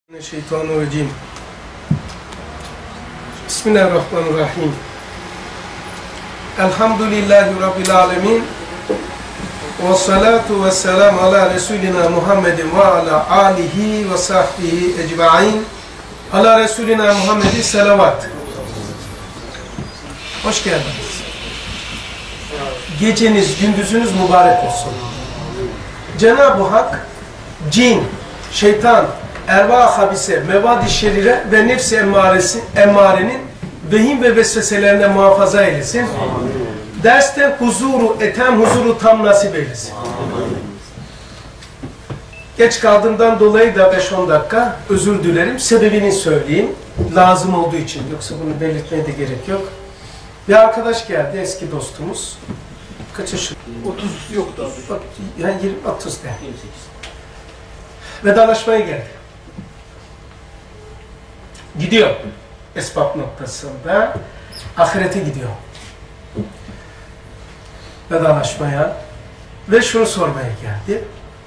Şeytanirracim. Bismillahirrahmanirrahim. Elhamdülillahi Rabbil alemin. Ve salatu ve selamu ala Resulina Muhammedin ve ala alihi ve sahbihi ecma'in. Ala Resulina Muhammedin selavat. Hoş geldiniz. Geceniz, gündüzünüz mübarek olsun. Cenab-ı Hak, cin, şeytan, erva-ı habise, mevad-i şerire ve nefs-i emmarenin vehim ve vesveselerinden muhafaza eylesin. Derste huzuru tam nasip eylesin. Geç kaldığımdan dolayı da 5-10 dakika özür dilerim. Sebebini söyleyeyim. Lazım olduğu için. Yoksa bunu belirtmeye de gerek yok. Bir arkadaş geldi, eski dostumuz. Kaç yaşı? 30 yoktu abi. Yani 20-30 de. Vedalaşmaya geldi. Gidiyor. Esbab noktasında ahirete gidiyor. Vedalaşmaya ve şunu sormaya geldi.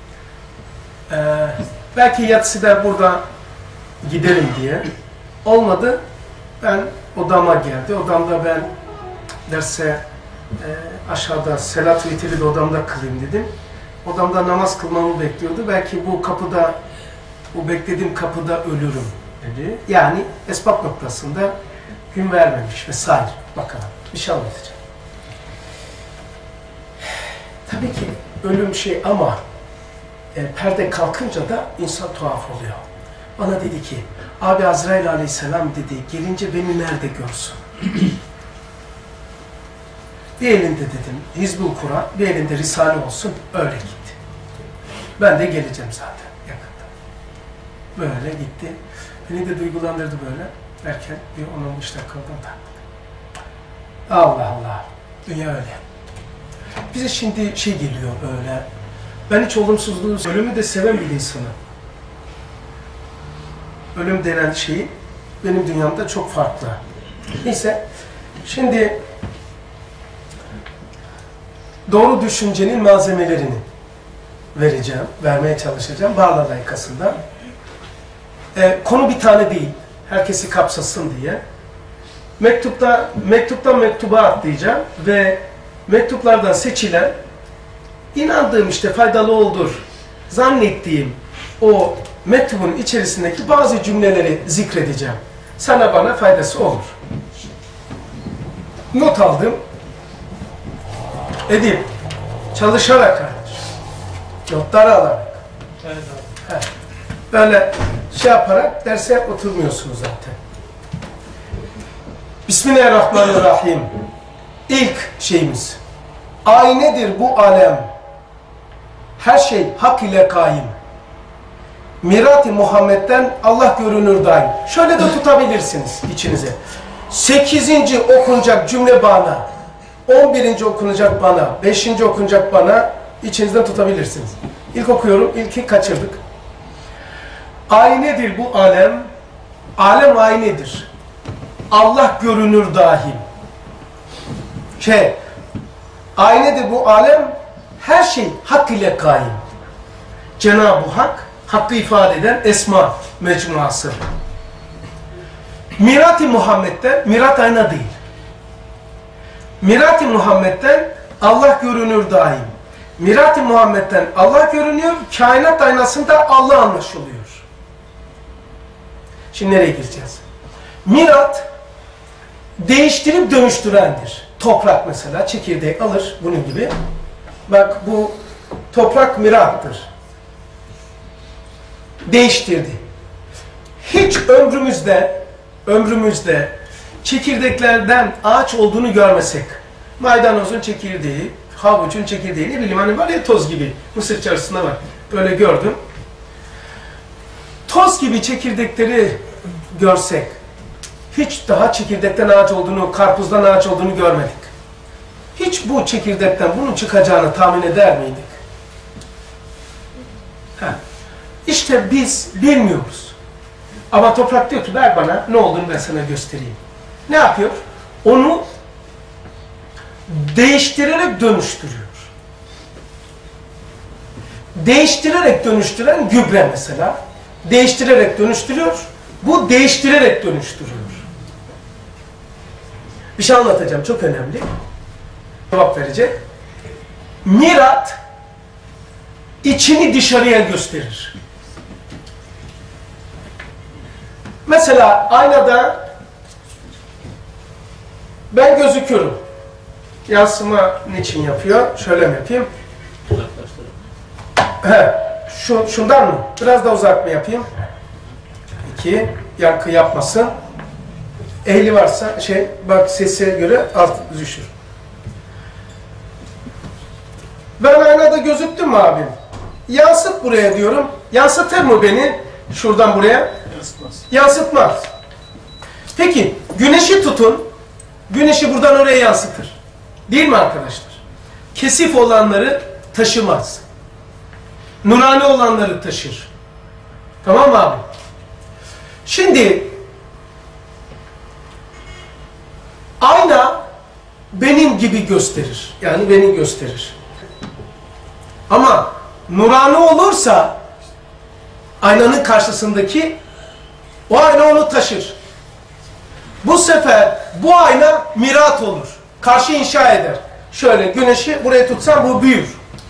Belki yatsıda burada giderim diye. Olmadı. Ben odama geldi. Odamda ben derse aşağıda selat vitri de odamda kılayım dedim. Odamda namaz kılmamı bekliyordu. Belki bu kapıda, bu beklediğim kapıda ölürüm dedi. Yani esbab noktasında gün vermemiş vesaire. Bakalım. Bir şey anlatacağım. Tabii ki ölüm şey ama perde kalkınca da insan tuhaf oluyor. Bana dedi ki, abi Azrail aleyhisselam dedi, gelince beni nerede görsün? Bir elinde dedim Hizbul Kur'an, bir elinde Risale olsun, öyle gitti. Ben de geleceğim zaten yakında. Böyle gitti. Beni de duygulandırdı böyle. Derken bir 10-15 dakikadan taktık. Allah Allah. Dünya öyle. Bize şimdi şey geliyor böyle. Ben hiç olumsuzluğu, ölümü de seven bir insanım. Ölüm denen şey benim dünyamda çok farklı. Neyse. Şimdi doğru düşüncenin malzemelerini vereceğim, vermeye çalışacağım Bağla layıkasında. Konu bir tane değil, herkesi kapsasın diye. Mektuptan mektuba atlayacağım ve mektuplardan seçilen, inandığım işte faydalı olur, zannettiğim o mektubun içerisindeki bazı cümleleri zikredeceğim. Sana bana faydası olur. Not aldım. Edip, çalışarak kardeş, notları alarak. Evet abi. Böyle şey yaparak derse oturmuyorsunuz zaten. Bismillahirrahmanirrahim. İlk şeyimiz. Aynedir bu alem. Her şey hak ile kaim. Mirat-ı Muhammed'den Allah görünür daim. Şöyle de tutabilirsiniz içinize. 8. okunacak cümle bana. 11. okunacak bana, 5. okunacak bana, içinizden tutabilirsiniz. İlk okuyorum, ilki kaçırdık. Aynedir bu alem, alem aynedir. Allah görünür dahil. Aynedir bu alem, her şey hak ile kaim. Cenab-ı Hak, hakkı ifade eden esma mecmuası. Mirat-ı Muhammed'den, mirat ayna değil. Mirat-ı Muhammed'den Allah görünür daim. Mirat-ı Muhammed'den Allah görünüyor, kainat aynasında Allah anlaşılıyor. Şimdi nereye gireceğiz? Mirat, değiştirip dönüştürendir. Toprak mesela, çekirdek alır, bunun gibi. Bak bu toprak mirattır. Değiştirdi. Hiç ömrümüzde çekirdeklerden ağaç olduğunu görmesek, maydanozun çekirdeği, havucun çekirdeği, ne bileyim hani var ya toz gibi, Mısır çarşısında var, böyle gördüm. Toz gibi çekirdekleri görsek, hiç daha çekirdekten ağaç olduğunu, karpuzdan ağaç olduğunu görmedik. Hiç bu çekirdekten bunun çıkacağını tahmin eder miydik? İşte biz bilmiyoruz. Ama toprak diyor ki, ver bana, ne olduğunu ben sana göstereyim. Ne yapıyor? Onu değiştirerek dönüştürüyor. Değiştirerek dönüştüren gübre mesela. değiştirerek dönüştürüyor. Bu değiştirerek dönüştürüyor. Bir şey anlatacağım, çok önemli. Cevap verecek. Mirat içini dışarıya gösterir. Mesela aynada ben gözüküyorum. Yansıma niçin yapıyor? Şöyle mi yapayım? Şundan mı? Biraz da uzak mı yapayım? 2. Yankı yapmasın. Ehli varsa bak sese göre alt düşür. Ben aynada gözüktüm mü abim? Yansıt buraya diyorum. Yansıtır mı beni? Şuradan buraya. Yansıtmaz. Yansıtmaz. Peki güneşi tutun. Güneşi buradan oraya yansıtır. Değil mi arkadaşlar? Kesif olanları taşımaz. Nurani olanları taşır. Tamam mı abi? Şimdi ayna benim gibi gösterir. Yani beni gösterir. Ama nurani olursa aynanın karşısındaki o ayna onu taşır. Bu sefer bu ayna mirat olur. Karşı inşa eder. Şöyle güneşi buraya tutsam bu büyür.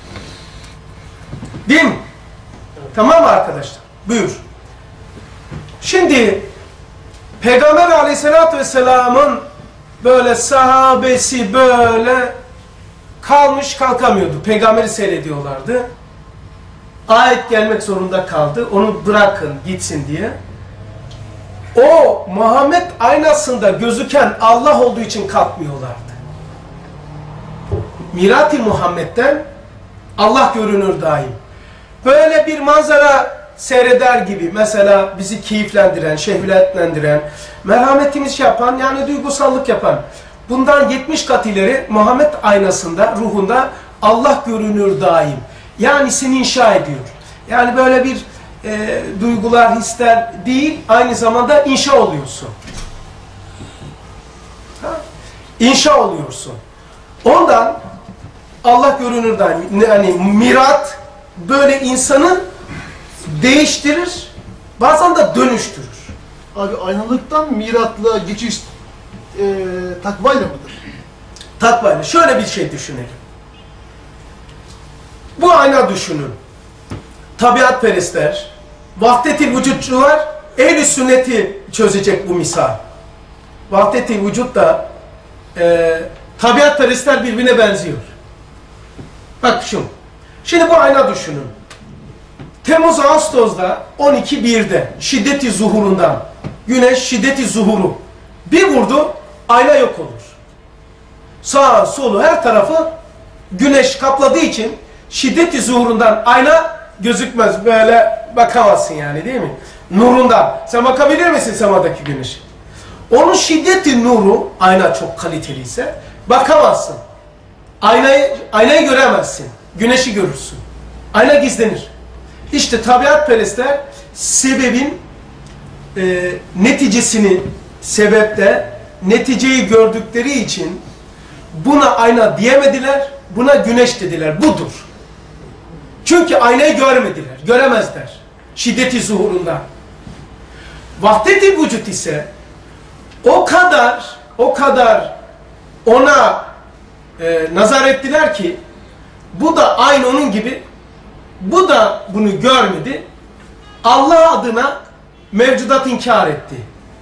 Değil mi? Tamam mı arkadaşlar? Büyür. Şimdi Peygamber Aleyhisselatü Vesselam'ın böyle sahabesi böyle kalmış kalkamıyordu. Peygamberi seyrediyorlardı. Ayet gelmek zorunda kaldı. Onu bırakın gitsin diye. O Muhammed aynasında gözüken Allah olduğu için kalkmıyorlardı. Mirat-i Muhammed'den Allah görünür daim. Böyle bir manzara seyreder gibi mesela bizi keyiflendiren, şehvetlendiren, merhametimiz yapan yani duygusallık yapan bundan 70 kat ileri Muhammed aynasında, ruhunda Allah görünür daim. Yani seni inşa ediyor. Yani böyle bir duygular, hisler değil, aynı zamanda inşa oluyorsun. Ha? İnşa oluyorsun. Ondan Allah görünür daim. Yani mirat böyle insanı değiştirir, bazen de dönüştürür. Abi aynalıktan miratla geçiş takvayla mıdır? Takvayla. Şöyle bir şey düşünelim. Bu ayna düşünün. Tabiatperestler, vahdet-i vücutçular, ehl-i sünneti çözecek bu misal. Vahdet-i vücut da tabiatperestler birbirine benziyor. Bak şu. Şimdi bu ayna düşünün. Temmuz-Ağustos'da 12.1'de şiddeti zuhurundan, güneş şiddeti zuhuru bir vurdu, ayna yok olur. Sağ, solu, her tarafı güneş kapladığı için şiddeti zuhurundan ayna gözükmez. Böyle bakamazsın yani değil mi? Nurundan. Sen bakabilir misin semadaki güneşe? Onun şiddeti nuru, ayna çok kaliteliyse bakamazsın. Aynayı göremezsin. Güneşi görürsün. Ayna gizlenir. İşte tabiatperestler sebebin neticesini, sebepte neticeyi gördükleri için buna ayna diyemediler, buna güneş dediler. Budur. Çünkü aynayı görmediler, göremezler. Şiddeti zuhurundan. Vahdet-i vücut ise o kadar ona nazar ettiler ki bu da aynı onun gibi, bu da bunu görmedi. Allah adına mevcudat inkar etti.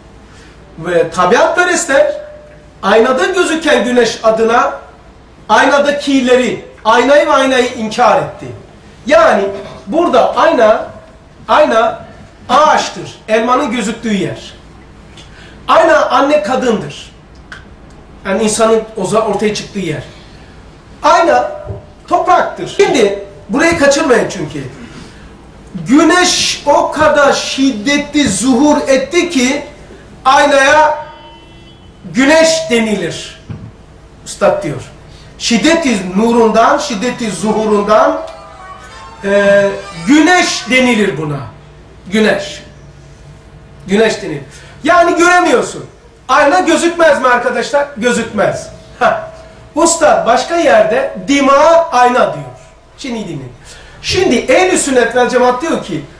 Ve tabiatperestler aynada gözüken güneş adına aynadakileri, aynayı ve aynayı inkar etti. Yani burada ayna ağaçtır. Elmanın gözüktüğü yer. Ayna anne kadındır. Yani insanın ortaya çıktığı yer. Ayna topraktır. Şimdi burayı kaçırmayın çünkü. Güneş o kadar şiddetli zuhur etti ki aynaya güneş denilir. Üstad diyor. Şiddeti nurundan, şiddeti zuhurundan güneş denilir buna. Güneş. Güneş denilir. Yani göremiyorsun. Ayna gözükmez mi arkadaşlar? Gözükmez. Üstad başka yerde dima ayna diyor. Şimdi dinleyin. Şimdi ehl-i sünnet vel cemaat diyor ki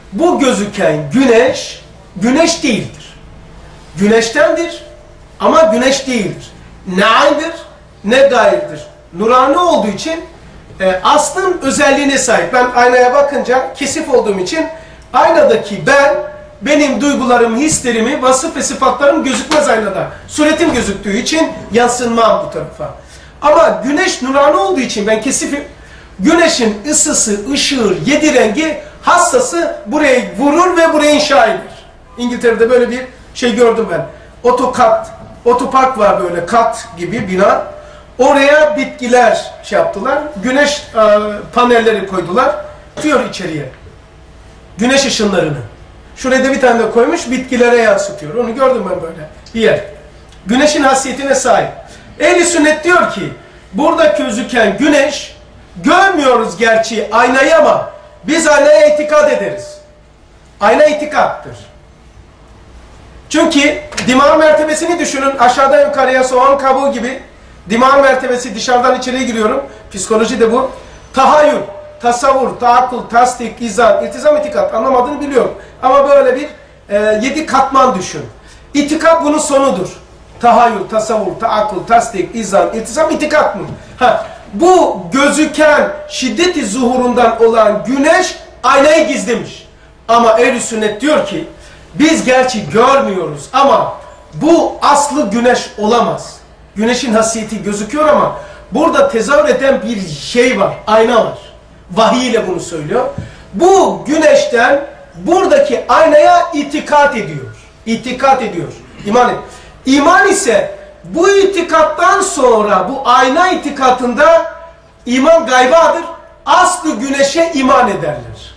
bu gözüken güneş, güneş değildir. Güneştendir ama güneş değildir. Ne aydır ne gayrıdır. Nurani olduğu için aslın özelliğine sahip. Ben aynaya bakınca kesif olduğum için aynadaki benim duygularım, hislerimi, vasıf ve sıfatlarım gözükmez aynada. Suretim gözüktüğü için yansınmam bu tarafa. Ama güneş nurani olduğu için ben kesifim. Güneşin ısısı, ışığı, 7 rengi hassası buraya vurur ve buraya inşa eder. İngiltere'de böyle bir şey gördüm ben. Otopark var böyle kat gibi bina. Oraya bitkiler şey yaptılar. Güneş panelleri koydular. Tutuyor içeriye. Güneş ışınlarını. Şuraya da bir tane de koymuş bitkilere yansıtıyor. Onu gördüm ben böyle bir yer. Güneşin hasiyetine sahip. Ehl-i sünnet diyor ki burada gözüken güneş görmüyoruz gerçi aynayı ama biz aynaya itikad ederiz. Ayna itikattır. Çünkü dimağ mertebesini düşünün. Aşağıdan yukarıya soğan kabuğu gibi. Dimağ mertebesi dışarıdan içeriye giriyorum. Psikoloji de bu. Tahayyül, tasavvur, taakkul, tasdik, izan, iltizam, itikat. Anlamadığını biliyorum. Ama böyle bir 7 katman düşün. İtikat bunun sonudur. Tahayyül, tasavvur, taakkul, tasdik, izan, iltizam, itikat mı? Bu gözüken şiddeti zuhurundan olan güneş aynayı gizlemiş. Ama ehl-i sünnet diyor ki biz gerçi görmüyoruz ama bu aslı güneş olamaz. Güneşin hasiyeti gözüküyor ama burada tezahür eden bir şey var, ayna var. Vahiy ile bunu söylüyor. Bu güneşten buradaki aynaya itikat ediyor. İtikat ediyor. İman et. İman ise bu itikattan sonra bu ayna itikatında iman gaybadır. Aslı güneşe iman ederler.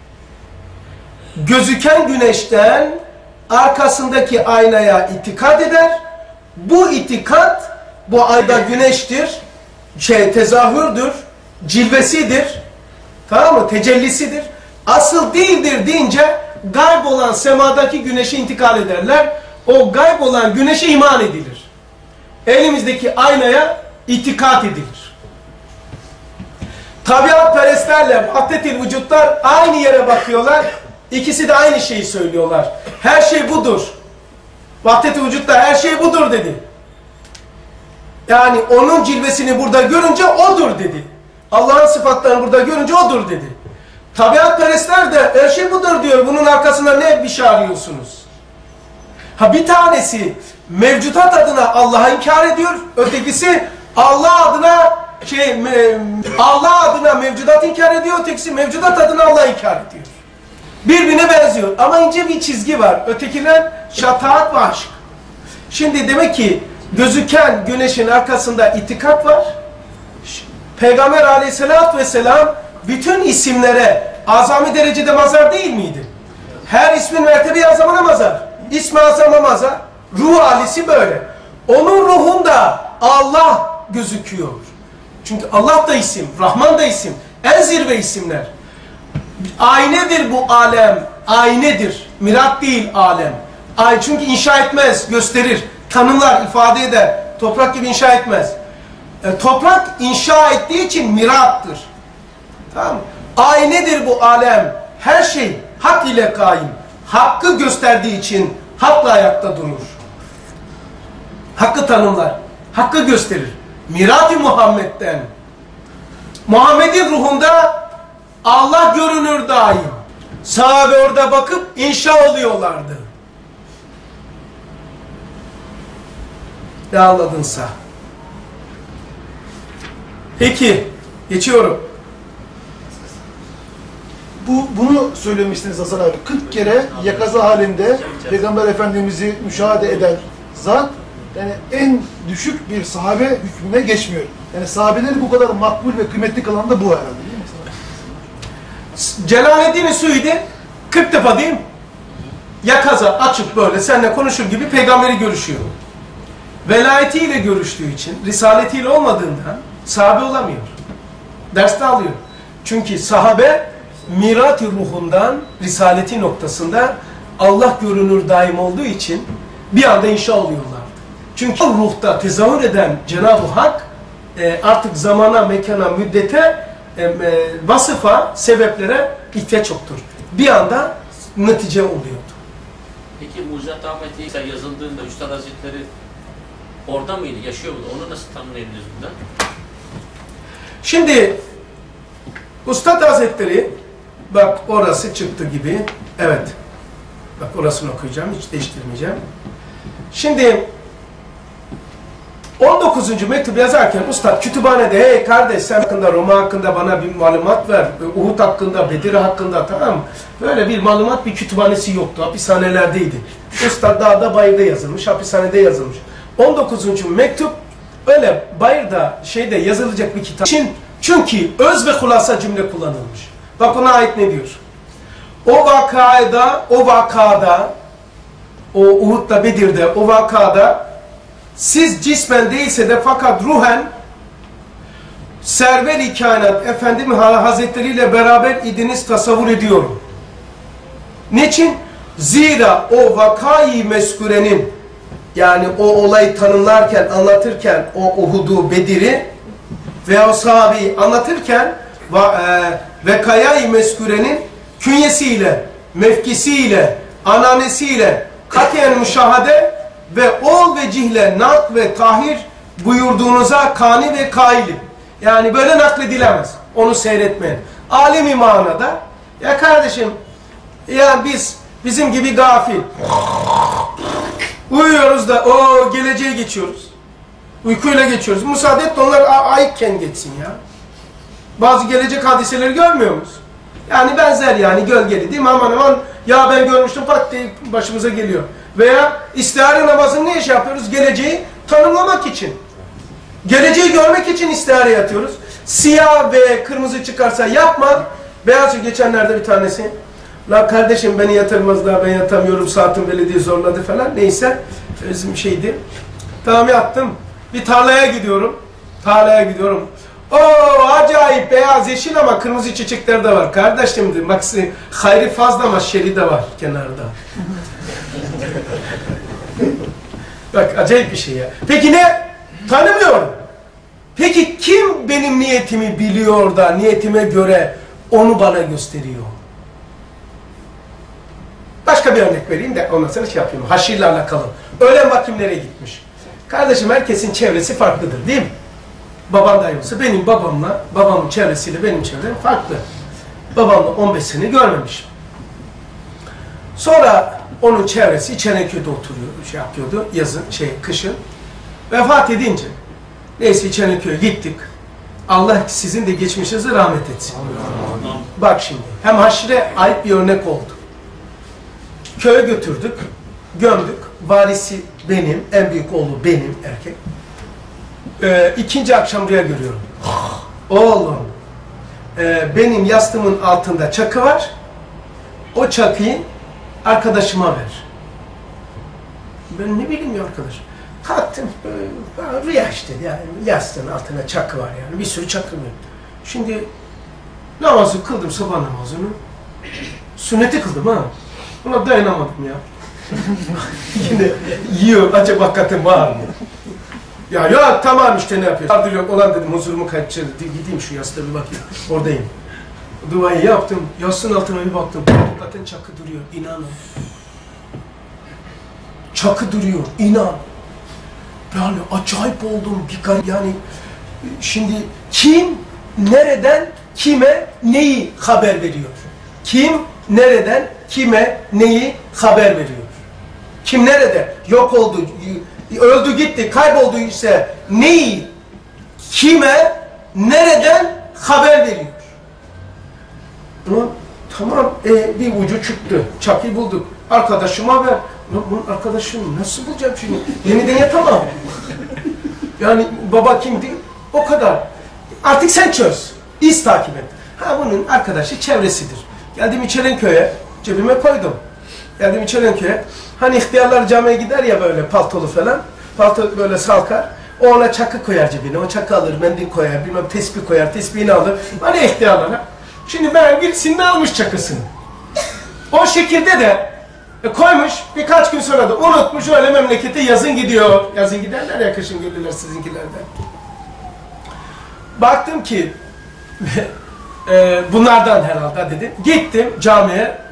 Gözüken güneşten arkasındaki aynaya itikat eder. Bu itikat bu ayda güneştir. Tezahürdür. Cilvesidir. Tamam mı? Tecellisidir. Asıl değildir deyince gayb olan semadaki güneşe intikal ederler. O gayb olan güneşe iman edilir. Elimizdeki aynaya itikat edilir. Tabiatperestlerle vahdet-i vücutlar aynı yere bakıyorlar. İkisi de aynı şeyi söylüyorlar. Her şey budur. Vahdet-i vücutlar her şey budur dedi. Yani onun cilvesini burada görünce odur dedi. Allah'ın sıfatlarını burada görünce odur dedi. Tabiatperestler de her şey budur diyor. Bunun arkasında ne bir şey arıyorsunuz? Bir tanesi mevcudat adına Allah'a inkar ediyor. Ötekisi Allah adına mevcudat inkar ediyor. Ötekisi mevcudat adına Allah inkar ediyor. Birbirine benziyor. Ama ince bir çizgi var. Ötekiler şataat ve aşk. Şimdi demek ki gözüken güneşin arkasında itikat var. Peygamber aleyhissalatü vesselam bütün isimlere azami derecede mazhar değil miydi? Her ismin mertebe azamına mazhar. İsmi azama mazhar. Ruh halisi böyle. Onun ruhunda Allah gözüküyor. Çünkü Allah da isim, Rahman da isim. En zirve isimler. Aynedir bu alem. Aynedir. Mirat değil alem. Çünkü inşa etmez, gösterir. Tanımlar, ifade eder. Toprak gibi inşa etmez. Toprak inşa ettiği için mirattır. Tamam mı? Aynedir bu alem. Her şey hak ile kaim. Hakkı gösterdiği için hakla ayakta durur. Hakkı tanımlar. Hakkı gösterir. Mirat-ı Muhammed'den. Muhammed'in ruhunda Allah görünür daim. Sahabe orada bakıp inşa oluyorlardı. Ne anladınsa. Peki, geçiyorum. Bunu söylemiştiniz Hasan abi. 40 kere yakaza halinde Peygamber Efendimiz'i müşahede eden zat, yani en düşük bir sahabe hükmüne geçmiyor. Yani sahabeleri bu kadar makbul ve kıymetli kılan da bu herhalde değil mi? Celaleddin Suyudi 40 defa değil mi? Yakaza açıp böyle seninle konuşur gibi peygamberi görüşüyor. Velayetiyle görüştüğü için, risaletiyle olmadığından sahabe olamıyor. Derste alıyor. Çünkü sahabe mirat-ı ruhundan, risaleti noktasında Allah görünür daim olduğu için bir anda inşa oluyorlardı. Çünkü ruhta tezahür eden Cenab-ı Hak artık zamana, mekana, müddete, vasıfa, sebeplere ihtiyaç yoktur. bir anda netice oluyordu. Peki Mucizat Ahmet İsa yazıldığında Üstad Hazretleri orada mıydı, yaşıyor muydu? Onu nasıl tanımlayabiliriz burada? Şimdi Üstad Hazretleri, bak orası çıktı gibi, evet, bak orasını okuyacağım, hiç değiştirmeyeceğim. Şimdi 19. mektup yazarken Üstad kütüphanede, hey kardeş sen hakkında, Roma hakkında bana bir malumat ver, Uhud hakkında, Bedir hakkında, tamam mı? Böyle bir malumat, bir kütüphanesi yoktu, hapishanelerdeydi. Üstad dağda, bayırda yazılmış, hapishanede yazılmış. 19. mektup öyle bayırda, şeyde yazılacak bir kitap. Çünkü öz ve hulasa cümle kullanılmış. Bak ona ait ne diyor? O vakada, o Uhud'da, Bedir'de, o vakada siz cismen değilse de fakat ruhen server-i kainat Efendimiz Hazretleri ile beraber idiniz tasavvur ediyorum. Niçin? Zira o vakayı meskurenin, yani o olayı tanımlarken, anlatırken o Uhud'u, Bedir'i ve o sahabeyi anlatırken vekayı meskurenin künyesiyle, mevkisiyle, ananesiyle katiyen müşahede ve ol vecihle nak ve tahir buyurduğunuza kani ve kailim. Yani böyle nakledilemez. Onu seyretmeyin. Alemi manada, ya kardeşim, ya bizim gibi gafil uyuyoruz da o geleceğe geçiyoruz. Uykuyla geçiyoruz. Müsaade et de onlar ayıkken geçsin ya. Bazı gelecek hadiseleri görmüyor musun? Yani benzer, yani gölgeli değil mi? Aman aman ya ben görmüştüm pat diye başımıza geliyor. Veya istihare namazını ne iş yapıyoruz? Geleceği tanımlamak için. Geleceği görmek için istihare yatıyoruz. Siyah ve kırmızı çıkarsa yapma. Beyaz, geçenlerde bir tanesi. La kardeşim beni yatırmazlar, ben yatamıyorum, saatim belediye zorladı falan. Neyse bizim şeydi. Tamam yattım. Bir tarlaya gidiyorum. Oo acayip beyaz yeşil ama kırmızı çiçekler de var. Kardeşim dedim, bak hayri fazla ama şeri de var kenarda. Bak acayip bir şey ya. Peki ne? Tanımıyorum. Peki kim benim niyetimi biliyor da niyetime göre onu bana gösteriyor? Başka bir örnek vereyim de ondan sonra şey yapayım. Haşirle alakalı. Öğlen vaktim nereye gitmiş? Kardeşim herkesin çevresi farklıdır değil mi? Babam dahi olsa benim babamla, babamın çevresiyle benim çevrem farklı. Babamla 15 sene görmemişim. Sonra onun çevresi Çenekköy'de oturuyor, şey yapıyordu yazın, kışın. Vefat edince, neyse Çenekköy'e gittik. Allah sizin de geçmişinizi rahmet etsin. Bak şimdi, hem haşire ait bir örnek oldu. Köye götürdük, gömdük. Varisi benim, en büyük oğlu benim, erkek. İkinci akşam rüya görüyorum. Oğlum, benim yastığımın altında çakı var. O çakıyı arkadaşıma ver. Ben ne bileyim ya arkadaş. Kalktım, rüya işte yani yastığın altında çakı var yani. Bir sürü çakı var. Şimdi namazı kıldım, sabah namazını. Sünneti kıldım ha. Buna dayanamadım ya. Yine yiyor, acaba hakikaten var mı? Ya tamam işte ne yapıyor? Yardır yok olan dedim, huzurumu kaçırdı. Gideyim şu yastığa bir bakayım. Oradayım. Duayı yaptım, yastığın altına bir baktım. Hakikaten çakı duruyor, inanın. Çakı duruyor, inan. Yani acayip oldum, bir garip. Yani şimdi kim, nereden, kime, neyi haber veriyor? Kim, nereden, kime, neyi haber veriyor? Kim nerede? Yok oldu, öldü gitti, kayboldu ise neyi, kime, nereden haber veriyor? Tamam, bir ucu çıktı, çakıyı bulduk. Arkadaşıma ver. Bunun arkadaşını nasıl bulacağım şimdi? Yeniden yatamam. Yani baba kimdi? O kadar. Artık sen çöz. İz takip et. Ha bunun arkadaşı çevresidir. Geldim Çelenköy'e, cebime koydum. Geldim Çelenköy'e. Hani ihtiyarlar camiye gider ya böyle paltolu falan. Palto böyle salkar. O ona çakı koyar cebine. O çakı alır, mendil koyar, bilmem tespih koyar, tesbihini alır. Hani ihtiyarlara. Şimdi ben birisinin almış çakısını. O şekilde de koymuş, birkaç gün sonra da unutmuş, öyle memlekete yazın gidiyor. Yazın giderler ya, kışın gelirler sizinkilerden. Baktım ki bunlardan herhalde dedim. Gittim camiye.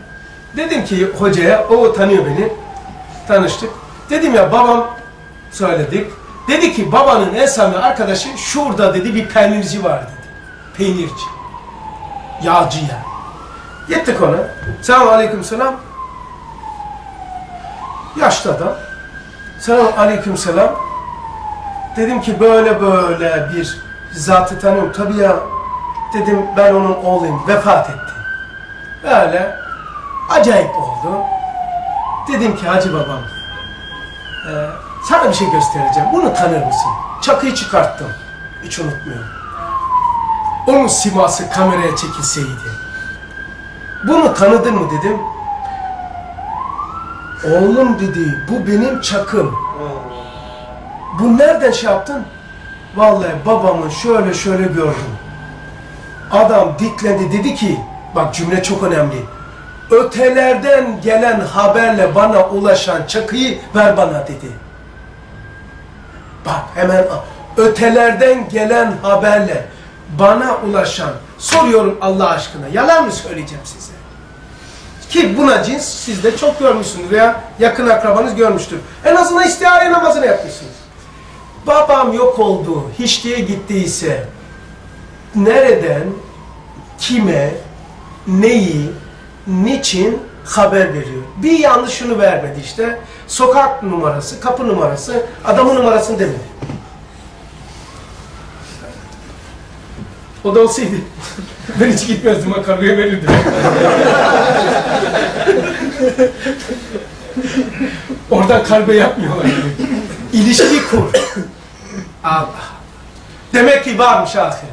Dedim ki hocaya, o tanıyor beni. Tanıştık. Dedim ya babam söyledik. Dedi ki babanın en samimi arkadaşı şurada dedi bir peynirci var dedi. Peynirci. Yağcı ya. Gittik ona. Selamun aleyküm selam. Yaşlı adam. Selamun aleyküm selam. Dedim ki böyle böyle bir zatı tanıyorum. Tabii ya dedim ben onun oğluyum. Vefat etti. Böyle acayip oldu. Dedim ki hacı babam sana bir şey göstereceğim. Bunu tanır mısın? Çakıyı çıkarttım. Hiç unutmuyorum. Onun siması kameraya çekilseydi. Bunu tanıdın mı dedim. Oğlum dedi bu benim çakım. Bu nereden şey yaptın? Vallahi babamı şöyle şöyle gördüm. Adam diklendi dedi ki bak cümle çok önemli. Ötelerden gelen haberle bana ulaşan çakıyı ver bana dedi. Bak hemen ötelerden gelen haberle bana ulaşan soruyorum Allah aşkına yalan mı söyleyeceğim size? Ki buna cins siz de çok görmüşsünüz veya yakın akrabanız görmüştür. En azından istihare namazını yapmışsınız. Babam yok oldu, hiçliğe gittiyse nereden, kime, neyi, niçin haber veriyor? Bir yanlışını vermedi işte. Sokak numarası, kapı numarası, adamın numarasını demedi. O da olsaydı ben hiç gitmezdim, o kargoya verirdim. Oradan kargo yapmıyorlar. İlişki kur. Allah. Demek ki varmış ahiret.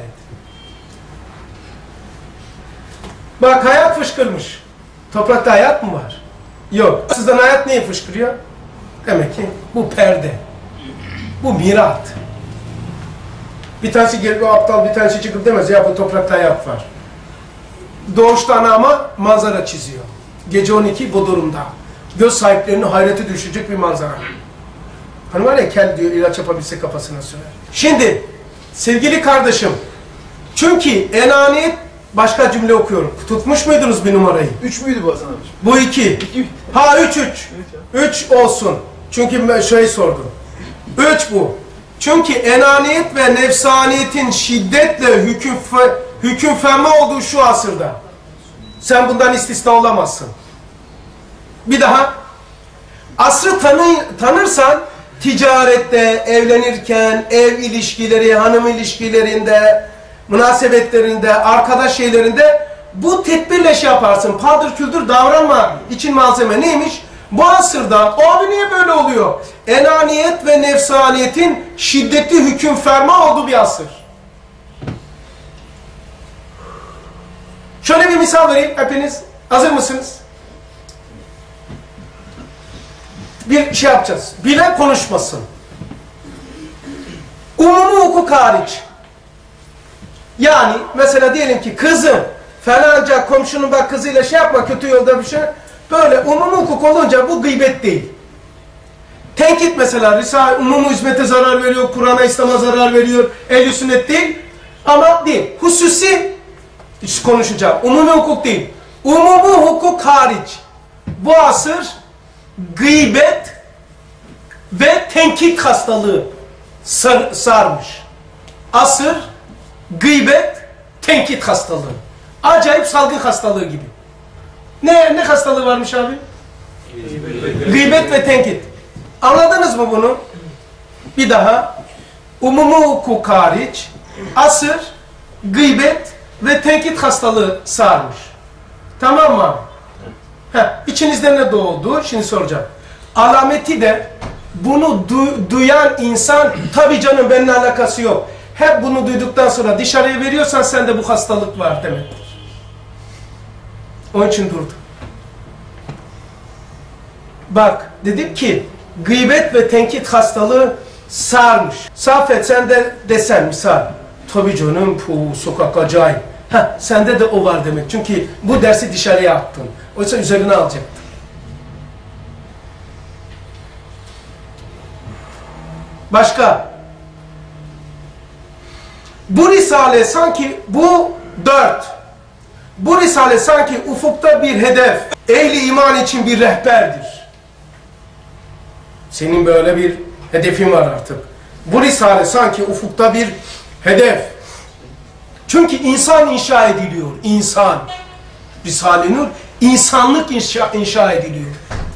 Bak hayat fışkırmış. Toprakta hayat mı var? Yok. Sizden hayat neyi fışkırıyor? Demek ki bu perde. Bu mirat. Bir tanesi gelip o aptal bir tanesi çıkıp demez ya bu toprakta hayat var. Doğuştan ama manzara çiziyor. Gece 12 bu durumda. Göz sahiplerini hayrete düşecek bir manzara. Hani var ya kel diyor ilaç yapabilse kafasına sürer. Şimdi sevgili kardeşim çünkü enaniyet başka cümle okuyorum. Tutmuş muydunuz bir numarayı? 3 müydü bu Hasan abi? Bu 2. Ha 3. 3 olsun. Çünkü ben şey sordum. 3 bu. Çünkü enaniyet ve nefsaniyetin şiddetle hüküm ferma olduğu şu asırda. Sen bundan istisna olamazsın. Bir daha. Asrı tanırsan ticarette, evlenirken, ev ilişkileri, hanım ilişkilerinde, münasebetlerinde, arkadaş şeylerinde bu tedbirle şey yaparsın. Paldır küldür davranma için malzeme neymiş? Bu asırda, abi niye böyle oluyor? Enaniyet ve nefsaniyetin şiddetli hüküm ferma olduğu bir asır. Şöyle bir misal vereyim hepiniz. Hazır mısınız? Bir şey yapacağız. Bilen konuşmasın. Umumi hukuk hariç. Yani mesela diyelim ki kızım falanca komşunun bak kızıyla şey yapma kötü yolda bir şey. Böyle umumi hukuk olunca bu gıybet değil. Tenkit mesela umumi hizmete zarar veriyor, Kur'an'a İslam'a zarar veriyor, ehl-i sünnet değil. Ama değil. Hususi konuşacağım. Umumi hukuk değil. Umumi hukuk hariç. Bu asır gıybet ve tenkit hastalığı sarmış. Asır gıybet, tenkit hastalığı. Acayip salgın hastalığı gibi. Ne hastalığı varmış abi? Gıybet ve tenkit. Anladınız mı bunu? Bir daha. Umumi hukuk hariç asır gıybet ve tenkit hastalığı sarmış. Tamam mı? İçinizde ne doğdu? Şimdi soracağım. Alameti de bunu duyan insan tabii canım benimle alakası yok. Hep bunu duyduktan sonra dışarıya veriyorsan sende bu hastalık var demektir. Onun için durdum. Bak dedim ki gıybet ve tenkit hastalığı sarmış. Safet sen de desen misal. Tabii canım bu sokak acayip. Sende de o var demek. Çünkü bu dersi dışarıya attın. Oysa üzerine alacaktın. Başka. Bu risale sanki bu 4. Bu risale sanki ufukta bir hedef, ehli iman için bir rehberdir. Senin böyle bir hedefin var artık. Bu risale sanki ufukta bir hedef. Çünkü insan inşa ediliyor. İnsan. Risale-i Nur, insanlık inşa ediliyor.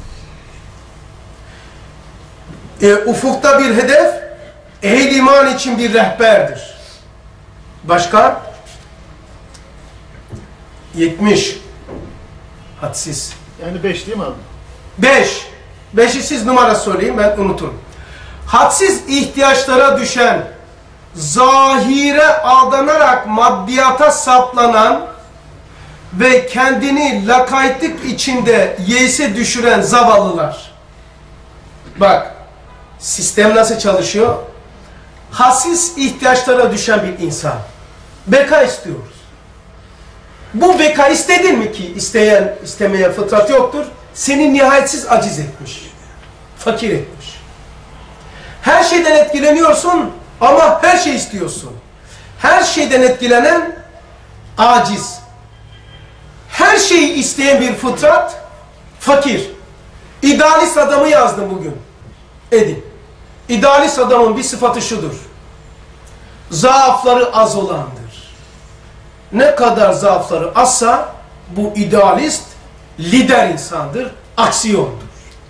Ufukta bir hedef, ehl-i iman için bir rehberdir. Başka? 70. Hadsiz. Yani 5 değil mi abi? 5. 5'i siz numara söyleyin, ben unuturum. Hadsiz ihtiyaçlara düşen, zahire aldanarak maddiyata saplanan ve kendini lakaytlık içinde yeise düşüren zavallılar. Bak, sistem nasıl çalışıyor? Hadsiz ihtiyaçlara düşen bir insan. Beka istiyoruz. Bu beka istedin mi ki istemeye fıtrat yoktur. Seni nihayetsiz aciz etmiş. Fakir etmiş. Her şeyden etkileniyorsun ama her şey istiyorsun. Her şeyden etkilenen aciz. Her şeyi isteyen bir fıtrat fakir. İdealist adamı yazdım bugün. Edin. İdealist adamın bir sıfatı şudur. Zaafları az olandır. Ne kadar zaafları azsa bu idealist lider insandır, aksiyondur.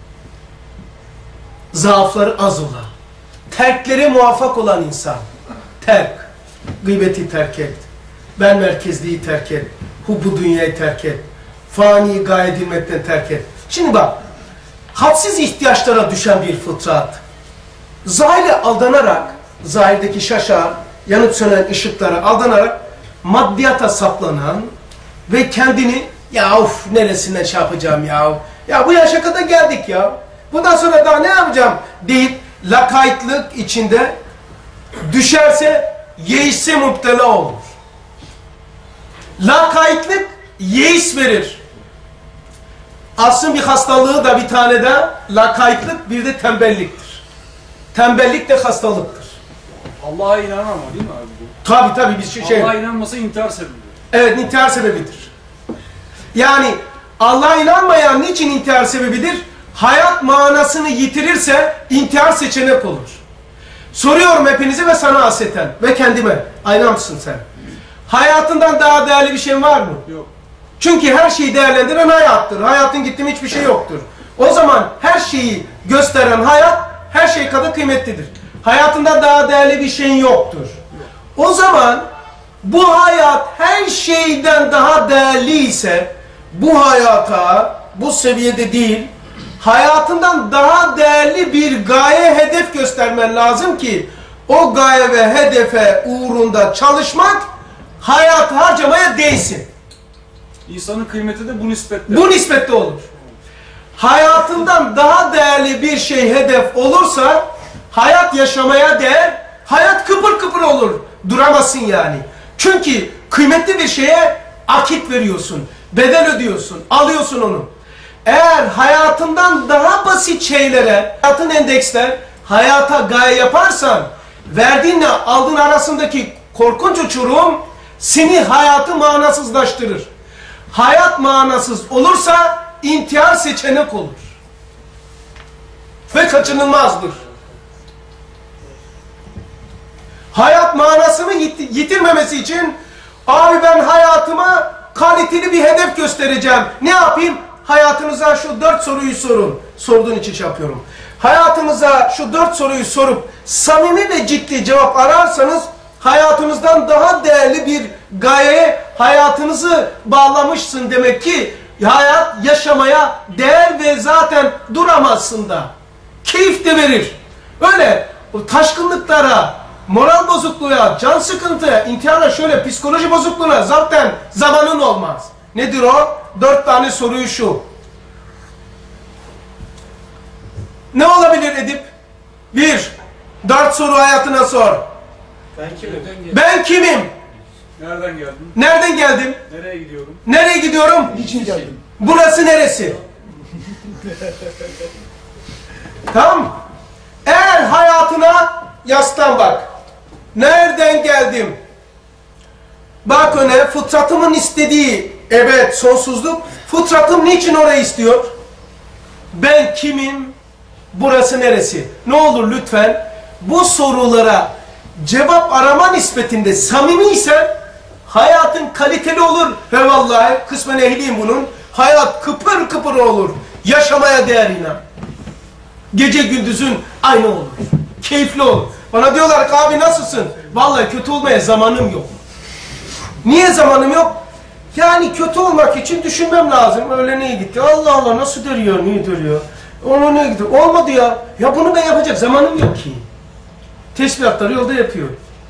Zaafları az olan, terklere muvaffak olan insan. Terk, gıybeti terk et, ben merkezliği terk et, hubbu dünyayı terk et, fani gaye edilmekten terk et. Şimdi bak, hadsiz ihtiyaçlara düşen bir fıtrat, zahire aldanarak, zahirdeki şaşar, yanıp sönen ışıklara aldanarak, maddiyata saplanan ve kendini ya of neresinden şey yapacağım ya. Ya bu yaşa kadar geldik ya. Bundan sonra daha ne yapacağım deyip lakaytlık içinde düşerse yeise müptela olur. Lakaytlık yeis verir. Aslında bir hastalığı da bir tane de lakaytlık bir de tembelliktir. Tembellik de hastalıktır. Allah'a inanan ama değil mi abi bu? Tabii bir şey. Allah'a inanmasa intihar sebebi. Evet, intihar sebebidir. Yani Allah'a inanmayan niçin intihar sebebidir? Hayat manasını yitirirse intihar seçenek olur. Soruyorum hepinize ve sana hasreten ve kendime. Ayna mısın sen? Hayatından daha değerli bir şey var mı? Yok. Çünkü her şeyi değerlendiren hayattır. Hayatın gitti mi hiçbir şey yoktur. O zaman her şeyi gösteren hayat her şey kadar kıymetlidir. Hayatından daha değerli bir şeyin yoktur. O zaman bu hayat her şeyden daha değerli ise bu hayata bu seviyede değil hayatından daha değerli bir gaye hedef göstermen lazım ki o gaye ve hedefe uğrunda çalışmak hayat harcamaya değsin. İnsanın kıymeti de bu nispette. Bu nispette olur. Hayatından daha değerli bir şey hedef olursa hayat yaşamaya değer, hayat kıpır kıpır olur. Duramazsın yani. Çünkü kıymetli bir şeye akit veriyorsun, bedel ödüyorsun, alıyorsun onu. Eğer hayatından daha basit şeylere, hayatın endeksler, hayata gaye yaparsan, verdiğinle aldığın arasındaki korkunç uçurum seni hayatı manasızlaştırır. Hayat manasız olursa intihar seçenek olur. Ve kaçınılmazdır. Hayat manasını yitirmemesi için abi ben hayatıma kaliteli bir hedef göstereceğim. Ne yapayım? Hayatınıza şu 4 soruyu sorun. Sorduğun için şey yapıyorum. Hayatınıza şu 4 soruyu sorup samimi ve ciddi cevap ararsanız hayatınızdan daha değerli bir gayeye hayatınızı bağlamışsın demek ki hayat yaşamaya değer ve zaten duramazsın da. Keyif de verir. Öyle taşkınlıklara, moral bozukluğa, can sıkıntıya, intihara şöyle psikoloji bozukluğuna zaten zamanın olmaz. Nedir o? 4 tane soruyu şu. Ne olabilir Edip? 1. 4 soru hayatına sor. Ben kimim? Ben kimim? Nereden geldin? Nereden geldim? Nereye gidiyorum? Nereye gidiyorum? Niçin geldin? Burası neresi? Tamam. Eğer hayatına yaslan bak. Nereden geldim? Bak öne fıtratımın istediği ebed, sonsuzluk. Fıtratım niçin orayı istiyor? Ben kimim? Burası neresi? Ne olur lütfen bu sorulara cevap arama nispetinde samimiysen hayatın kaliteli olur. Ve vallahi kısmen ehliyim bunun. Hayat kıpır kıpır olur. Yaşamaya değer inan. Gece gündüzün aynı olur. Keyifli olur. Bana diyorlar ki abi nasılsın? Vallahi kötü olmaya zamanım yok. Niye zamanım yok? Yani kötü olmak için düşünmem lazım. Öyle niye gitti? Allah Allah nasıl dönüyor? Niye dönüyor? Onu niye gitti? Olmadı ya. Ya bunu ben yapacak zamanım yok ki. Tesbihatları yolda yapıyor.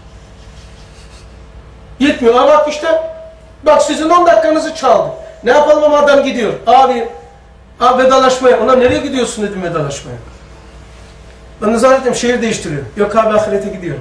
Yetmiyor. Ama bak işte. Bak sizin 10 dakikanızı çaldı. Ne yapalım ama adam gidiyor. Abi vedalaşmaya. Ona nereye gidiyorsun dedim vedalaşmaya. Ben de zannettim şehir değiştiriyor. Yok abi ahirete gidiyor.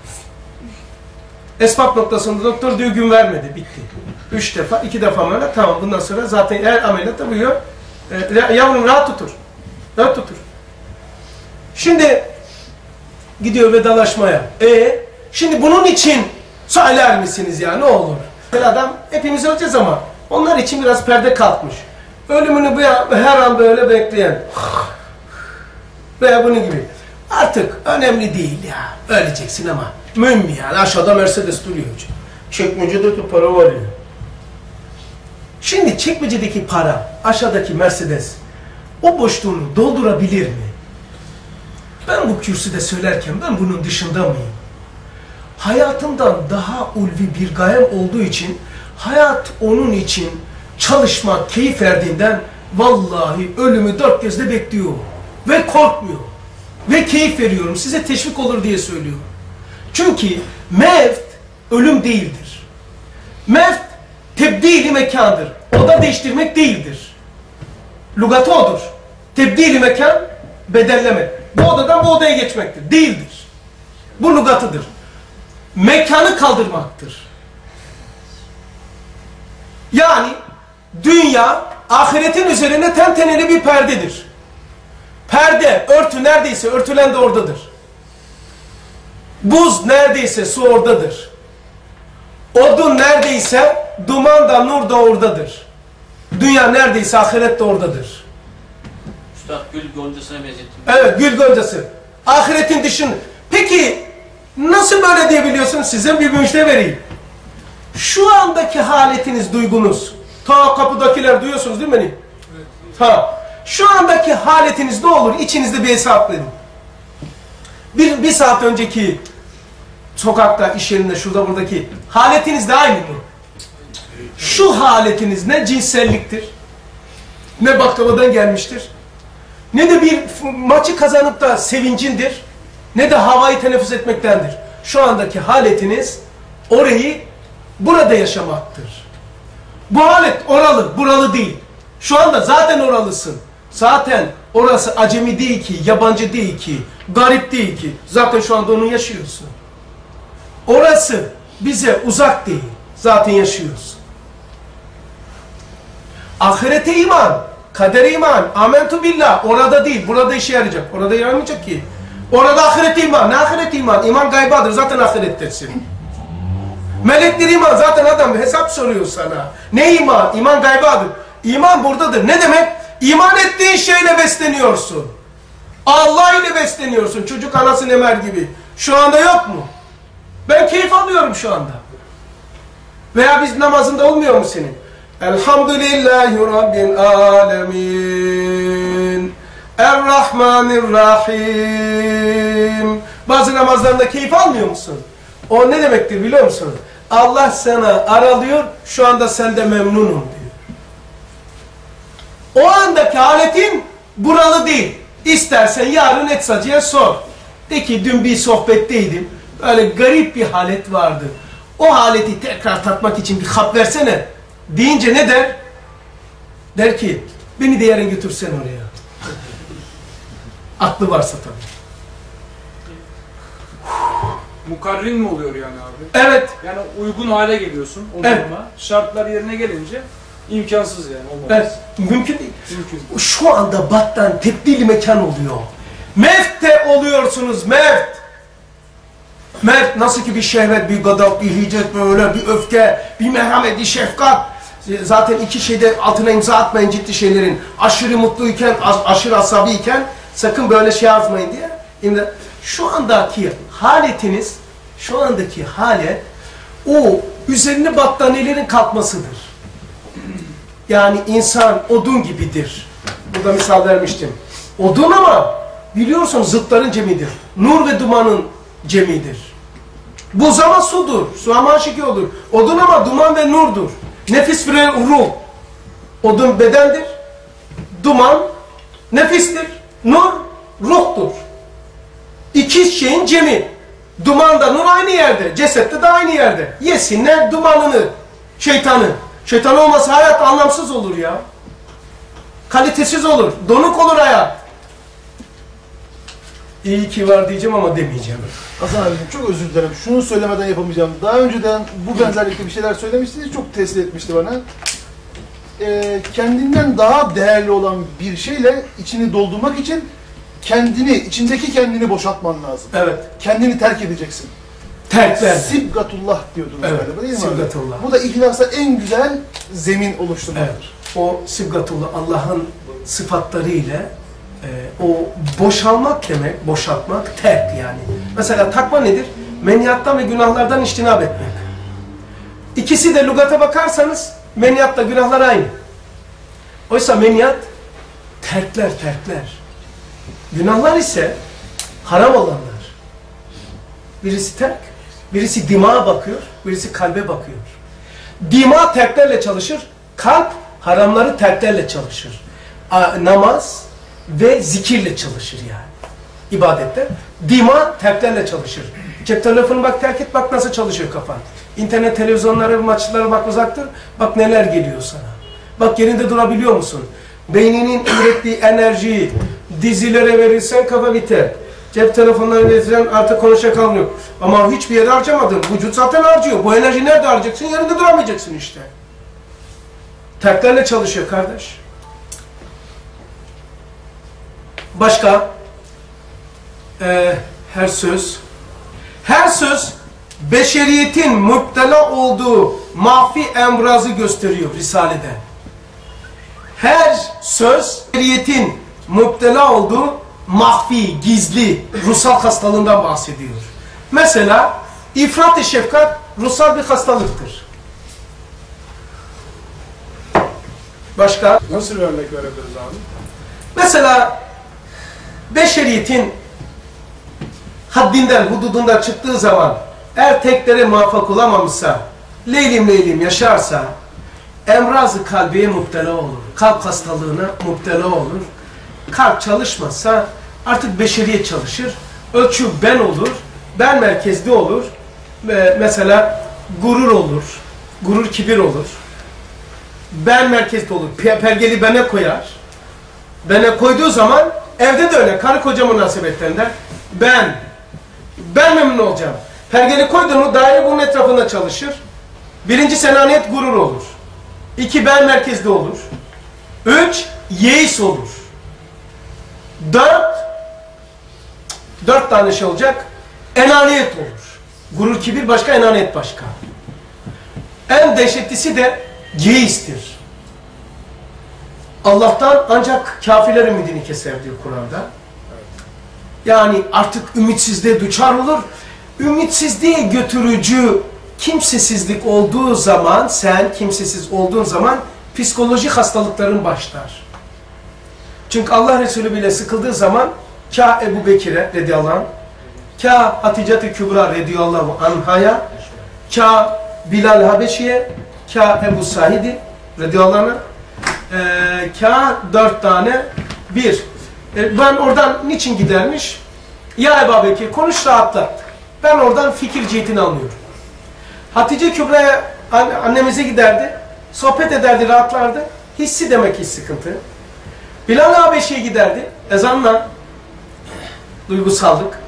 Esbab noktasında doktor diyor gün vermedi. Bitti. 3 defa, 2 defa ameliyat. Tamam bundan sonra zaten eğer ameliyatta buyuyor. Yavrum rahat tutur. Rahat tutur. Şimdi gidiyor vedalaşmaya. Şimdi bunun için söyler misiniz ya ne olur? Adam hepimiz öleceğiz ama onlar için biraz perde kalkmış. Ölümünü her an böyle bekleyen veya bunun gibi. Artık önemli değil ya. Öleceksin ama. Mühim yani. Aşağıda Mercedes duruyor. Çekmecedeki para var ya. Şimdi çekmecedeki para, aşağıdaki Mercedes o boşluğunu doldurabilir mi? Ben bu kürsüde söylerken ben bunun dışında mıyım? Hayatımdan daha ulvi bir gayem olduğu için hayat onun için çalışmak, keyif verdiğinden vallahi ölümü dört gözle bekliyor. Ve korkmuyor. Ve keyif veriyorum. Size teşvik olur diye söylüyorum. Çünkü mevt ölüm değildir. Mevt tebdili mekandır. Oda değiştirmek değildir. Lugatı odur. Tebdili mekan bedellemek. Bu odadan bu odaya geçmektir. Değildir. Bu lugatıdır. Mekanı kaldırmaktır. Yani dünya ahiretin üzerine tenteneli bir perdedir. Perde, örtü neredeyse örtülen de oradadır. Buz neredeyse su oradadır. Odun neredeyse duman da nur da oradadır. Dünya neredeyse ahiret de oradadır. Üstad gül goncasına benzettim. Evet gül goncası. Ahiretin dışında. Peki nasıl böyle diyebiliyorsunuz? Size bir müjde vereyim. Şu andaki haletiniz, duygunuz. Ta kapıdakiler duyuyorsunuz değil mi beni? Evet. Ha. Şu andaki haletiniz ne olur? İçinizde bir hesap verin. Bir saat önceki sokakta, iş yerinde, şurada buradaki haletiniz de aynı mı? Şu haletiniz ne cinselliktir, ne baklavadan gelmiştir, ne de bir maçı kazanıp da sevincindir, ne de havayı teneffüs etmektendir. Şu andaki haletiniz orayı burada yaşamaktır. Bu halet oralı, buralı değil. Şu anda zaten oralısın. Zaten orası acemi değil ki, yabancı değil ki, garip değil ki. Zaten şu anda onu yaşıyorsun. Orası bize uzak değil. Zaten yaşıyorsun. Ahirete iman, kadere iman, amentu billah. Orada değil, burada işe yarayacak. Orada yaramayacak ki. Orada ahirete iman. Ne ahirete iman? İman gaybadır. Zaten ahirettesin. Melekler iman. Zaten adam hesap soruyor sana. Ne iman? İman gaybadır. İman buradadır. Ne demek? İman ettiğin şeyle besleniyorsun. Allah ile besleniyorsun. Çocuk anasını emer gibi. Şu anda yok mu? Ben keyif alıyorum şu anda. Veya biz namazında olmuyor mu senin? Elhamdülillahi Rabbil alemin. Errahmanirrahim. Bazı namazlarında keyif almıyor musun? O ne demektir biliyor musun? Allah sana aralıyor, şu anda sen de memnunum diyor. O andaki haletin buralı değil. İstersen yarın Etsacı'ya sor. De ki dün bir sohbetteydim. Böyle garip bir halet vardı. O haleti tekrar tatmak için bir hap versene. Deyince ne der? Der ki beni de yarın götürsen oraya. Aklı varsa tabii. Mukarrin mi oluyor yani abi? Evet. Yani uygun hale geliyorsun o Evet. duruma. Şartlar yerine gelince imkansız yani olmaz. Evet. Mümkün değil. Mümkün. Şu anda battan tebdili mekan oluyor. Mevte oluyorsunuz mevt. Mevt nasıl ki bir şehvet, bir gadap, bir hicret böyle, bir öfke, bir merhamet, bir şefkat. Zaten iki şeyde altına imza atmayın ciddi şeylerin. Aşırı mutluyken, aşırı asabiyken sakın böyle şey yazmayın diye. Şu andaki haletiniz, şu andaki halet o üzerine battaniyelerin kalkmasıdır. Yani insan odun gibidir. Burada misal vermiştim. Odun ama biliyorsun zıtların cemidir. Nur ve dumanın cemidir. Buz ama sudur. Su ama aşiki olur. Odun ama duman ve nurdur. Nefis ve ruh. Odun bedendir. Duman nefistir. Nur ruhtur. İki şeyin cemi. Duman da nur aynı yerde. Cesette de aynı yerde. Yesinler dumanını, şeytanı. Şeytan olmasa hayat anlamsız olur ya. Kalitesiz olur. Donuk olur hayat. İyi ki var diyeceğim ama demeyeceğim. Hasan abicim çok özür dilerim. Şunu söylemeden yapamayacağım. Daha önceden bu benzerlikte bir şeyler söylemiştiniz. Çok tesir etmişti bana. Kendinden daha değerli olan bir şeyle içini doldurmak için içindeki kendini boşaltman lazım. Evet. Kendini terk edeceksin. Terkler. Sibgatullah diyordunuz Evet. galiba değil mi? Sibgatullah. Bu da ihlasa en güzel zemin oluşturmaktır. Evet. O Sibgatullah Allah'ın sıfatları ile o boşalmak demek, boşaltmak, terk yani. Mesela takva nedir? Meniyattan ve günahlardan içtinab etmek. İkisi de lügata bakarsanız meniyatla günahlar aynı. Oysa meniyat terkler. Günahlar ise haram olanlar. Birisi terk, birisi dimağa bakıyor, birisi kalbe bakıyor. Dima terklerle çalışır, kalp haramları terklerle çalışır. Namaz ve zikirle çalışır yani. İbadette. Dima terklerle çalışır. Cep telefonu bak terk et, bak nasıl çalışıyor kafan. İnternet, televizyonlara, maçlara bak uzaktır, bak neler geliyor sana. Bak yerinde durabiliyor musun? Beyninin ürettiği enerjiyi dizilere verirsen kafa biter. Cep telefonlarına verirsen artık konuşacak kalmıyor. Ama hiçbir yere harcamadın. Vücut zaten harcıyor. Bu enerji nerede harcayacaksın? Yerinde duramayacaksın işte. Terklerle çalışıyor kardeş. Başka? Her söz beşeriyetin müptela olduğu mahfi emrazı gösteriyor Risale'de. Her söz beşeriyetin müptela olduğu mahfi, gizli, ruhsal hastalığından bahsediyor. Mesela ifrat-ı şefkat ruhsal bir hastalıktır. Başka? Nasıl bir örnek verebiliriz abi? Mesela beşeriyetin haddinden, hududundan çıktığı zaman eğer teklere muvaffak olamamışsa, leylim yaşarsa, emraz-ı kalbiye müptela olur. Kalp hastalığına müptela olur. Kalp çalışmazsa artık beşeriyet çalışır. Ölçü ben olur. Ben merkezli olur. Mesela gurur olur. Gurur kibir olur. Ben merkezli olur. Pergeli bene koyar. Bene koyduğu zaman evde de öyle. Karı koca münasebetlerinde ben memnun olacağım. Pergeli koydun mu daire bunun etrafında çalışır. Birinci senaniyet gurur olur. 2 ben merkezli olur. 3 yeis olur. 4 tane şey olacak. Enaniyet olur. Gurur kibir başka, enaniyet başka. En dehşetlisi de yeistir. Allah'tan ancak kafirler ümidini keser diyor Kur'an'da. Yani artık ümitsizliğe düçar olur. Ümitsizliğe götürücü kimsesizlik olduğu zaman, sen kimsesiz olduğun zaman psikolojik hastalıkların başlar. Çünkü Allah Resulü bile sıkıldığı zaman kâ Ebu Bekir'e radıyallahu anh, kâ Hatice-i Kübra radıyallahu anhaya, kâ Bilal Habeşi'ye, kâ Ebu Said'i radıyallahu anh, kâ 4 tane, ben oradan niçin gidermiş? Ya Ebu Bekir konuş rahatlat. Ben oradan fikir cihetini anlıyorum. Hatice Kübra'ya annemize giderdi, sohbet ederdi, rahatlardı. Hissi demek ki sıkıntı. Bilal Habeşi'ye giderdi, ezanla duygusallık.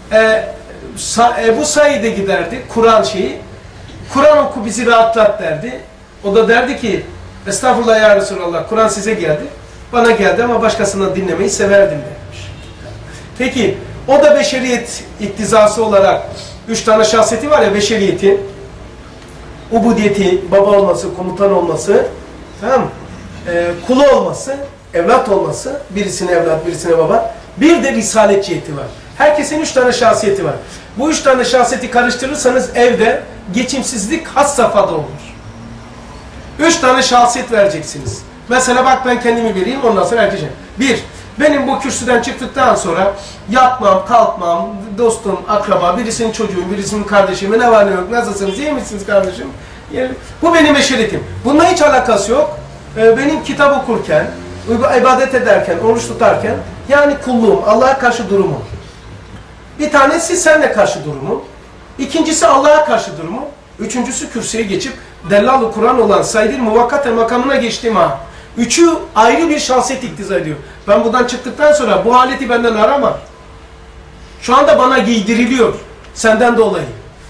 Ebu Said'e giderdi, Kur'an şeyi. Kur'an oku bizi rahatlat derdi. O da derdi ki, estağfurullah ya Resulallah, Kur'an size geldi. Bana geldi ama başkasından dinlemeyi severdim demiş. Peki, o da beşeriyet iktizası olarak 3 tane şahsiyeti var ya beşeriyetin. ubudiyeti, baba olması, komutan olması, tamam mı? Kulu olması, evlat olması, birisine evlat, birisine baba. Bir de risalet ciheti var. Herkesin 3 tane şahsiyeti var. Bu 3 tane şahsiyeti karıştırırsanız evde geçimsizlik had safhada olur. 3 tane şahsiyet vereceksiniz. Mesela bak ben kendimi vereyim, ondan sonra herkese. 1. Benim bu kürsüden çıktıktan sonra yatmam, kalkmam, dostum, akraba, birisinin çocuğum, birisinin kardeşim, ne var ne yok, nasılsınız, iyi misiniz kardeşim? Bu benim beşeriyetim. Bununla hiç alakası yok. Benim kitap okurken, ibadet ederken, oruç tutarken, yani kulluğum, Allah'a karşı durumum. Bir tanesi seninle karşı durumu. İkincisi Allah'a karşı durumu. Üçüncüsü kürsüye geçip Dellal-ı Kur'an olan Said-i Muvakkate makamına geçtiğim an. Üçü ayrı bir şahsiyet iktiza ediyor. Ben buradan çıktıktan sonra bu haleti benden arama. Şu anda bana giydiriliyor. Senden dolayı.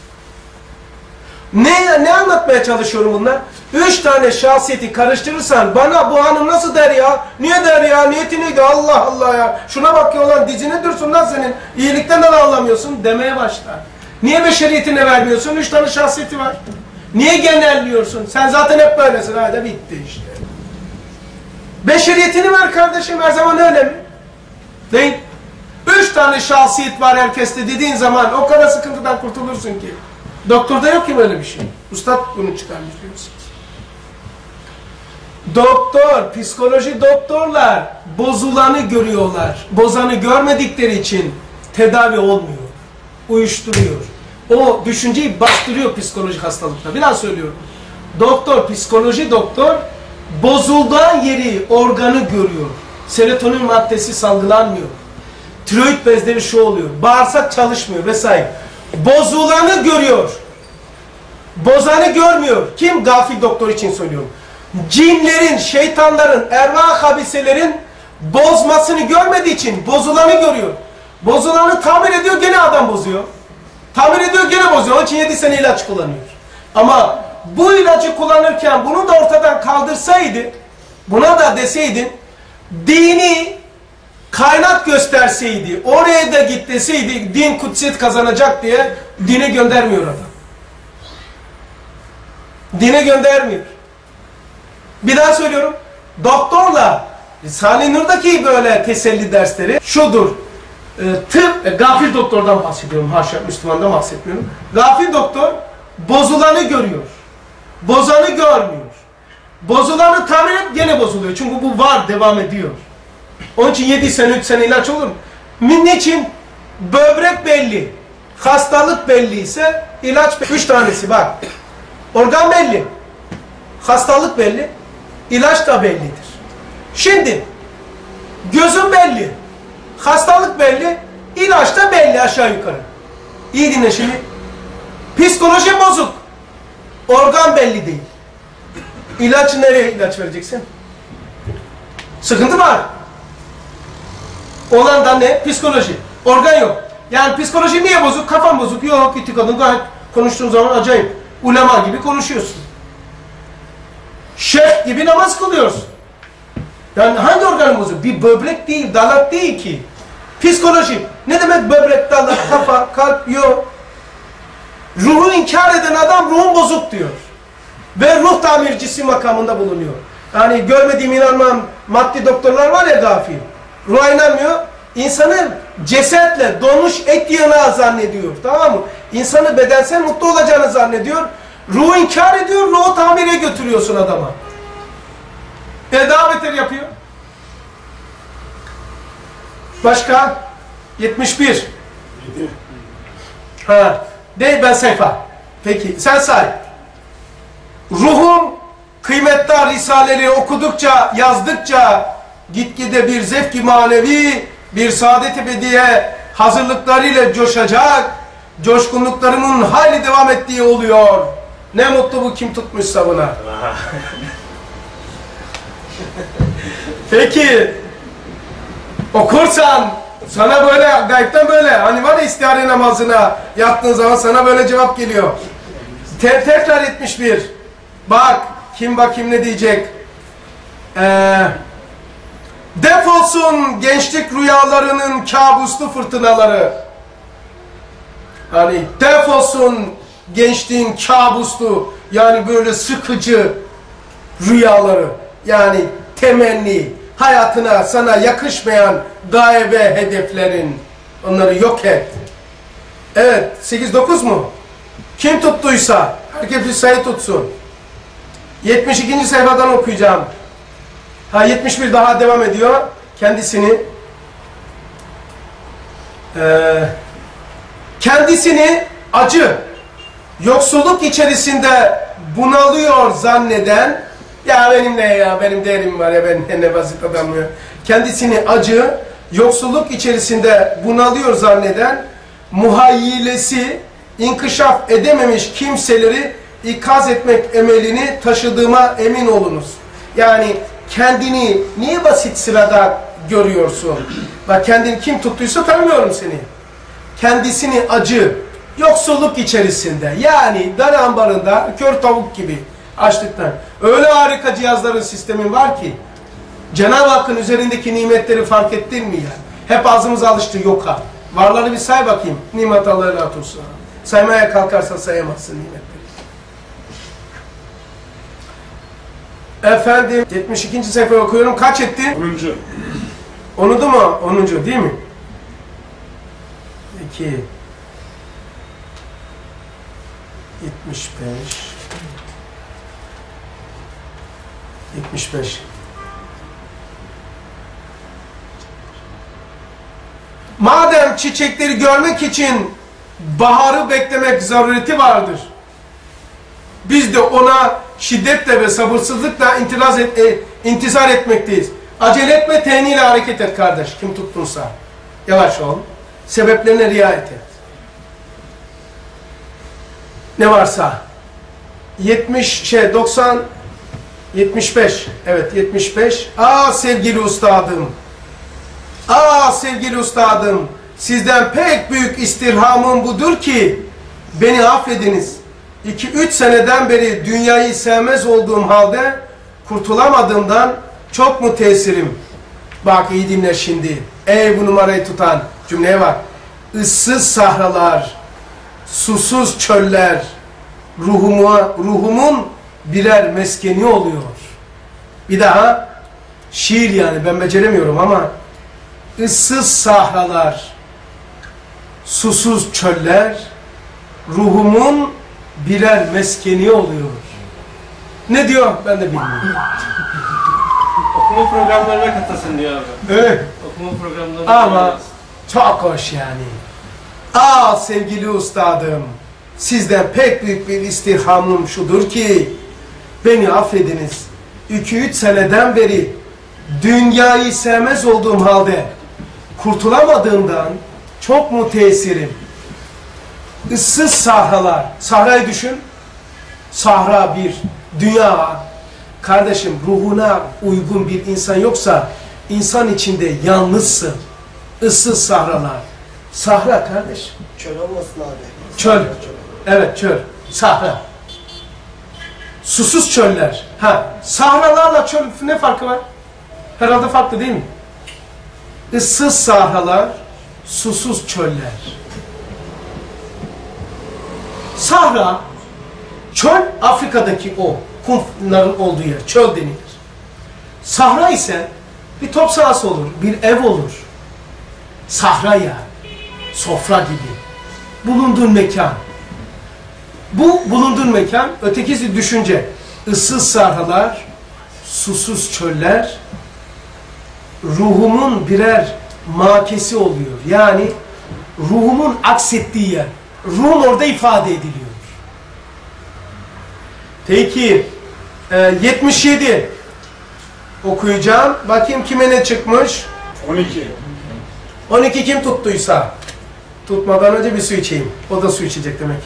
Ne anlatmaya çalışıyorum bunlar? 3 tane şahsiyeti karıştırırsan bana bu hanım nasıl der ya? Niye der ya? Niyeti neydi? Allah Allah ya. Şuna bak ya olan dizini dursun lan senin. İyilikten de anlamıyorsun demeye başlar. Niye beşeriyetine vermiyorsun? 3 tane şahsiyeti var. Niye genelliyorsun? Sen zaten hep böylesin. Hadi bitti işte. Beşeriyetini ver kardeşim. Her zaman öyle mi? Değil. 3 tane şahsiyet var herkeste dediğin zaman o kadar sıkıntıdan kurtulursun ki. Doktorda yok ki böyle bir şey. Ustad bunu çıkarmış biliyorsunuz. Doktor, psikoloji doktorlar bozulanı görüyorlar. Bozanı görmedikleri için tedavi olmuyor. Uyuşturuyor. O düşünceyi bastırıyor psikolojik hastalıkta. Biraz söylüyorum. Doktor, psikoloji doktor bozulduğun yeri, organı görüyor. Serotonin maddesi salgılanmıyor. Tiroid bezleri şu oluyor. Bağırsak çalışmıyor vesaire. Bozulanı görüyor. Bozanı görmüyor. Kim? Gafil doktor için söylüyorum. Cinlerin, şeytanların, ervah habiselerin bozmasını görmediği için bozulanı görüyor. Bozulanı tamir ediyor, gene adam bozuyor. Tamir ediyor, gene bozuyor. Onun için 7 sene ilaç kullanıyor. Ama bu ilacı kullanırken bunu da ortadan kaldırsaydı, buna da deseydin, dini kaynak gösterseydi, oraya da git deseydi, din kutsiyet kazanacak diye dine göndermiyor adam. Dine göndermiyor. Bir daha söylüyorum. Doktorla Salih Nur'daki böyle teselli dersleri şudur. Gafil doktordan bahsediyorum. Haşa, Müslümandan bahsetmiyorum. Gafil doktor bozulanı görüyor. Bozanı görmüyor. Bozulanı tamir et, gene bozuluyor. Çünkü bu var, devam ediyor. Onun için 7 sene, 3 sene ilaç olur mu? Niçin? Böbrek belli. Hastalık belli ise ilaç 3 tanesi bak. Organ belli. Hastalık belli. İlaç da bellidir. Şimdi gözün belli. Hastalık belli. İlaç da belli aşağı yukarı. İyi dinle şimdi. Psikoloji bozuk. Organ belli değil. İlaç nereye ilaç vereceksin? Sıkıntı var. Olan da ne? Psikoloji. Organ yok. Yani psikoloji niye bozuk? Kafan bozuk. Yok gitti kadın gayet konuştuğun zaman acayip. Ulema gibi konuşuyorsun. Şef gibi namaz kılıyorsun. Yani hangi organın bozuk? Bir böbrek değil, dalak değil ki. Psikoloji. Ne demek böbrek, dalak, kafa, kalp? Yok. Ruhu inkar eden adam ruhun bozuk diyor. Ve ruh tamircisi makamında bulunuyor. Yani görmediğim inanmam maddi doktorlar var ya gafil. Ruha inanmıyor. İnsanı cesetle donmuş et yanağı zannediyor. Tamam mı? İnsanı bedensel mutlu olacağını zannediyor. Ruhu inkar ediyor. Ruhu tamire götürüyorsun adama. Daha beter yapıyor. Başka? 71. Ha. Değil ben sayfa. Peki sen say. Ruhum kıymetli risaleleri okudukça, yazdıkça gitgide bir zevk-i manevi, bir saadet ebediye hazırlıklarıyla coşacak, coşkunluklarımın hayli devam ettiği oluyor. Ne mutlu bu kim tutmuşsa buna. Peki okursan sana böyle gaybden böyle hani var ya istihare namazına yattığın zaman sana böyle cevap geliyor. Tekrar 71. Bak kim bakayım ne diyecek. Defolsun gençlik rüyalarının kabuslu fırtınaları. Hani defolsun gençliğin kabuslu Yani böyle sıkıcı rüyaları, yani temenni, hayatına sana yakışmayan gaye ve hedeflerin, onları yok et. Evet, 8-9 mu? Kim tuttuysa, herkes bir sayı tutsun. 72. sayfadan okuyacağım. 71 daha devam ediyor. Kendisini acı, yoksulluk içerisinde bunalıyor zanneden, ya benim ne ya, benim değerim var ya, ben ne basit adamım ya. Kendisini acı, yoksulluk içerisinde bunalıyor zanneden, muhayyilesi inkişaf edememiş kimseleri ikaz etmek emelini taşıdığıma emin olunuz. Yani kendini niye basit sırada görüyorsun? Bak, kendini kim tuttuysa tanımıyorum seni. Kendisini acı, yoksulluk içerisinde, yani dar ambarında kör tavuk gibi açlıktan. Öyle harika cihazların, sistemin var ki Cenab-ı Hakk'ın üzerindeki nimetleri fark ettin mi ya? Hep ağzımız alıştı yoka. Varları bir say bakayım. Nimet Allah'a tutsun. Saymaya kalkarsan sayamazsın nimetleri. Efendim 72. sayfa okuyorum. Kaç etti? 10. Onudu mu? 10. değil mi? 2 75 Madem çiçekleri görmek için baharı beklemek zarureti vardır, biz de ona şiddetle ve sabırsızlıkla intizar etmekteyiz. Acele etme, tehniyle hareket et kardeş. Kim tuttunsa. Yavaş ol. Sebeplerine riayet et. Ne varsa. 75. Evet, 75. Sevgili üstadım. Sevgili üstadım. Sizden pek büyük istirhamım budur ki beni affediniz. 2-3 seneden beri dünyayı sevmez olduğum halde kurtulamadığımdan çok müteessirim. Bak iyi dinle şimdi. Ey bu numarayı tutan cümleye bak. Issız sahralar, susuz çöller, ruhumun birer meskeni oluyor. Bir daha, şiir yani, ben beceremiyorum ama ıssız sahralar, susuz çöller, ruhumun birer meskeni oluyor. Ne diyor? Ben de bilmiyorum. Okuma programlarına katılsın diyor abi. Evet. Okuma programlarına. Ama çok hoş yani. Sevgili üstadım, sizden pek büyük bir istirhamım şudur ki beni affediniz. 2-3 seneden beri dünyayı sevmez olduğum halde kurtulamadığımdan çok müteessirim. Issız sahralar, sahrayı düşün. Sahra bir dünya. Kardeşim, ruhuna uygun bir insan yoksa insan içinde yalnızsın. Issız sahralar. Sahra kardeş. Çöl olmasın abi. Çöl. Evet, çöl. Sahra. Susuz çöller. Sahralarla çöl ne farkı var? Herhalde farklı değil mi? Issız sahralar, susuz çöller. Sahra, çöl Afrika'daki o kumların olduğu yer, çöl denilir. Sahra ise bir top sahası olur, bir ev olur. Sahra ya, sofra gibi. Bulunduğun mekan. Bu bulunduğun mekan, ötekisi düşünce. Issız sahralar, susuz çöller, ruhumun birer makesi oluyor. Yani ruhumun aksettiği yer. Ruhun orada ifade ediliyor. Peki 77 okuyacağım. Bakayım kime ne çıkmış? 12. 12 kim tuttuysa. Tutmadan önce bir su içeyim. O da su içecek demek ki.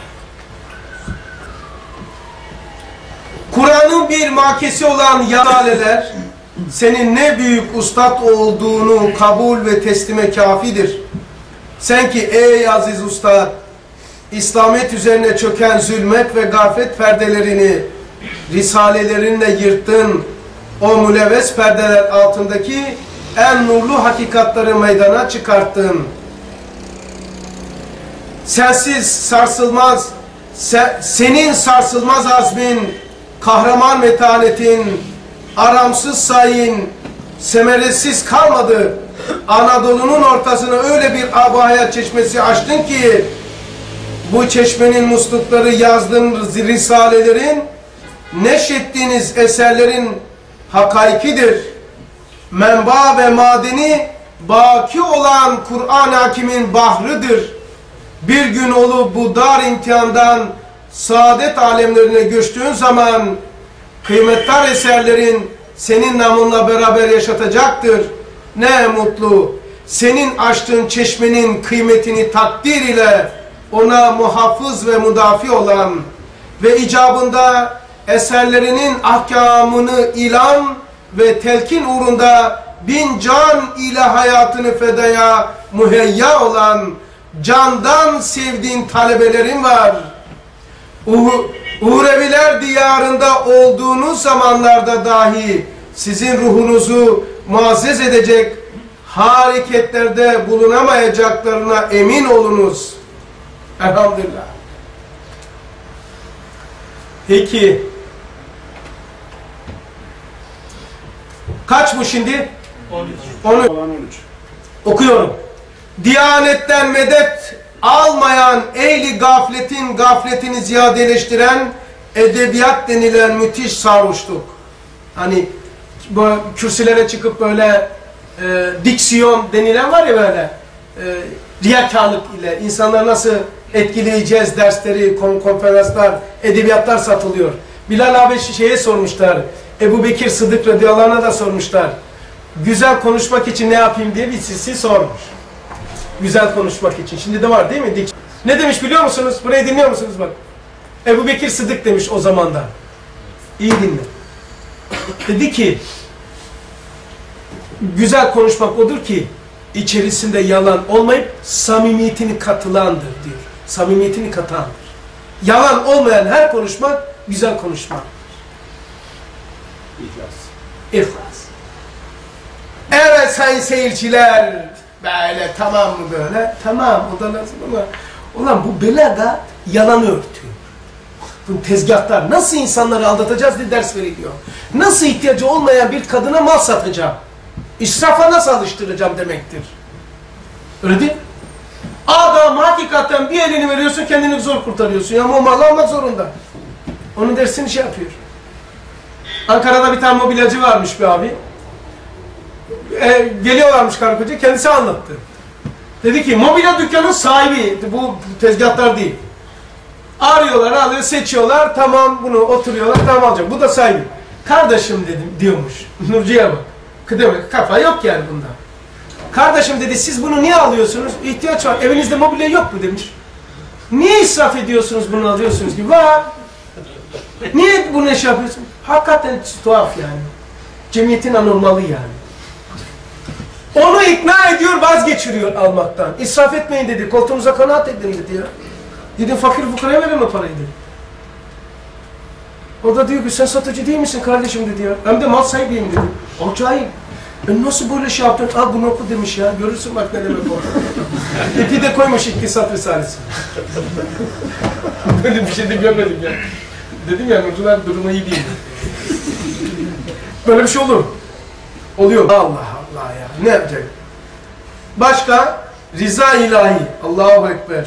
Kur'an'ın bir makesi olan yalaleler senin ne büyük ustad olduğunu kabul ve teslime kafidir. Sen ki ey aziz ustad, İslamiyet üzerine çöken zulmet ve gaflet perdelerini risalelerinle yırttın. O mülevves perdeler altındaki en nurlu hakikatları meydana çıkarttın. Sensiz sarsılmaz senin sarsılmaz azmin, kahraman metanetin, aramsız sayın, semeresiz kalmadı. Anadolu'nun ortasına öyle bir âb-ı hayat çeşmesi açtın ki, bu çeşmenin muslukları yazdığın risalelerin, neşrettiğiniz eserlerin hakaikidir. Menba ve madeni baki olan Kur'an-ı Hakim'in bahrıdır. Bir gün olup bu dar imtihandan saadet alemlerine göçtüğün zaman kıymetli eserlerin senin namınla beraber yaşatacaktır. Ne mutlu senin açtığın çeşmenin kıymetini takdir ile ona muhafız ve müdafi olan ve icabında eserlerinin ahkamını ilan ve telkin uğrunda bin can ile hayatını fedaya müheyya olan candan sevdiğin talebelerin var. Uhreviler diyarında olduğunuz zamanlarda dahi sizin ruhunuzu muazzez edecek hareketlerde bulunamayacaklarına emin olunuz. Elhamdülillah. Peki. Kaç bu şimdi? 13. 13. Okuyorum. Diyanetten medet almayan ehli gafletin gafletini ziyadeleştiren edebiyat denilen müthiş sarhoşluk. Hani bu kürsülere çıkıp böyle diksiyon denilen var ya böyle riyakarlık ile insanları nasıl etkileyeceğiz dersleri, konferanslar, edebiyatlar satılıyor. Bilal abi şeye sormuşlar. Ebu Bekir Sıddık radıyallahu anh'a da sormuşlar. Güzel konuşmak için ne yapayım diye bir sisi sormuş. Güzel konuşmak için. Şimdi de var değil mi? Ne demiş biliyor musunuz? Burayı dinliyor musunuz bak? Ebu Bekir Sıddık demiş o zamanda. İyi dinle. Dedi ki güzel konuşmak odur ki içerisinde yalan olmayıp samimiyetini katılandır diyor. Samimiyetini katandır. Yalan olmayan her konuşmak güzel konuşmak. İhlas. Evet sayın seyirciler, böyle tamam mı böyle? Tamam, o da lazım ama ulan bu belagat yalanı örtüyor. Bu tezgahlar nasıl insanları aldatacağız diye ders veriliyor. Nasıl ihtiyacı olmayan bir kadına mal satacağım? İsrafa nasıl alıştıracağım demektir. Öyle değil mi? Adam hakikaten bir elini veriyorsun, kendini zor kurtarıyorsun. Ya o malı almak zorunda. Onun dersini şey yapıyor. Ankara'da bir tane mobilyacı varmış bir abi. Geliyorlarmış karı koca, kendisi anlattı. Dedi ki mobilya dükkanın sahibi, bu tezgahlar değil. Arıyorlar, alıyor, seçiyorlar, tamam bunu oturuyorlar, tamam alacağım. Bu da sahibi. Kardeşim dedim diyormuş. Nurcu'ya bak. Demek kafa yok yani bunda. Kardeşim dedi siz bunu niye alıyorsunuz? İhtiyaç var. Evinizde mobilya yok mu demiş. Niye israf ediyorsunuz bunu alıyorsunuz ki? Var. Niye bunu şey yapıyorsun? Hakikaten tuhaf yani. Cemiyetin anormalı yani. Onu ikna ediyor, vazgeçiriyor almaktan. İsraf etmeyin dedi. Koltuğunuza kanaat edin dedi ya. Dedim fakir fukaraya verin o parayı dedi. O da diyor ki sen satıcı değil misin kardeşim dedi ya. Hem de mal sahibiyim dedi. Acayip. Nasıl böyle şey yaptın? Al bunu oku demiş ya. Görürsün bak ne demek oldu. İpi de koymuş İktisat Risalesi. Böyle bir şey de görmedim ya. Dedim ya Nurcular durumu iyi değil. Böyle bir şey olur. Oluyor. Allah Allah ya. Ne yapacak? Başka? Rıza ilahi. Allahu Ekber.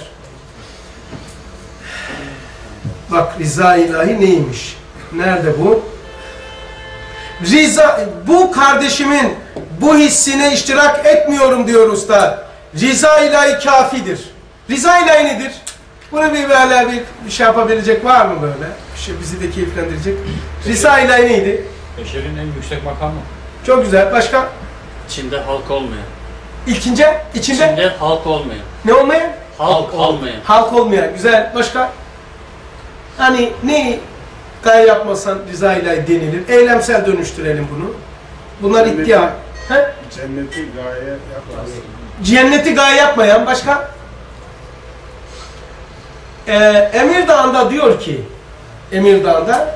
Bak rıza ilahi neymiş? Nerede bu? Rıza, bu kardeşimin bu hissine iştirak etmiyorum diyor usta. Rıza ilahi kafidir. Rıza ilahi nedir? Bunu bir böyle bir şey yapabilecek var mı böyle? Bir şey bizi de keyiflendirecek. Rıza ilahi neydi? Beşerin en yüksek makamı. Çok güzel. Başka? İçinde halk olmayan. İçinde halk olmayan. Ne olmayan? Halk olmayan. Halk olmayan. Güzel. Başka? Hani neyi gaye yapmasan rıza ilahi denilir. Eylemsel dönüştürelim bunu. Bunlar iddia. Cenneti gaye yapmayan. Cenneti gaye yapmayan. Başka? Emirdağ'da diyor ki Emirdağ'da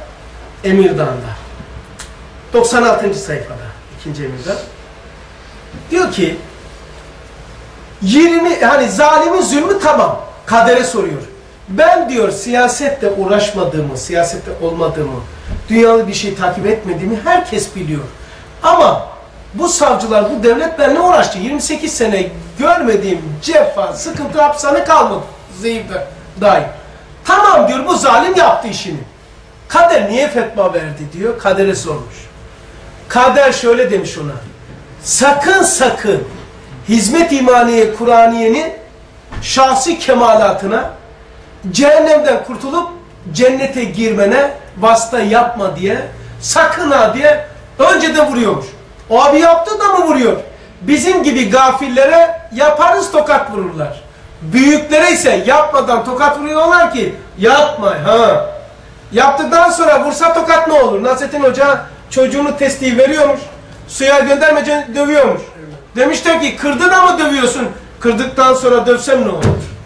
96. sayfada 2. Emirdağ diyor ki 20 hani zalimin zulmü tamam kadere soruyor. Ben diyor siyasetle uğraşmadığımı, siyasette olmadığımı, dünyalı bir şey takip etmediğimi herkes biliyor. Ama bu savcılar, bu devlet benimle uğraştı. 28 sene görmediğim cefa, sıkıntı, hapishane kalmadı. Zeyif'de dair. Tamam diyor, bu zalim yaptı işini. Kader niye fetva verdi diyor, kadere sormuş. Kader şöyle demiş ona. Sakın sakın hizmet imaniye, Kur'aniye'nin şahsi kemalatına, cehennemden kurtulup cennete girmene vasıta yapma diye, sakın ha diye önceden vuruyormuş. O abi yaptı da mı vuruyor? Bizim gibi gafillere yaparız, tokat vururlar. Büyüklere ise yapmadan tokat vuruyorlar ki yapma ha. Yaptıktan sonra vursa tokat ne olur? Nasrettin Hoca çocuğunu testiyi veriyormuş. Suya göndermece dövüyormuş. Demişler ki kırdın ama dövüyorsun. Kırdıktan sonra dövsem ne olur?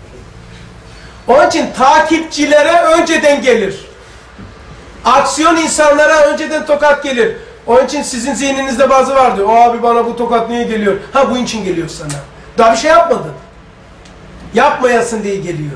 Onun için takipçilere önceden gelir. Aksiyon insanlara önceden tokat gelir. Onun için sizin zihninizde bazı vardı. O abi bana bu tokat niye geliyor? Ha bu için geliyor sana. Daha bir şey yapmadın. Yapmayasın diye geliyor.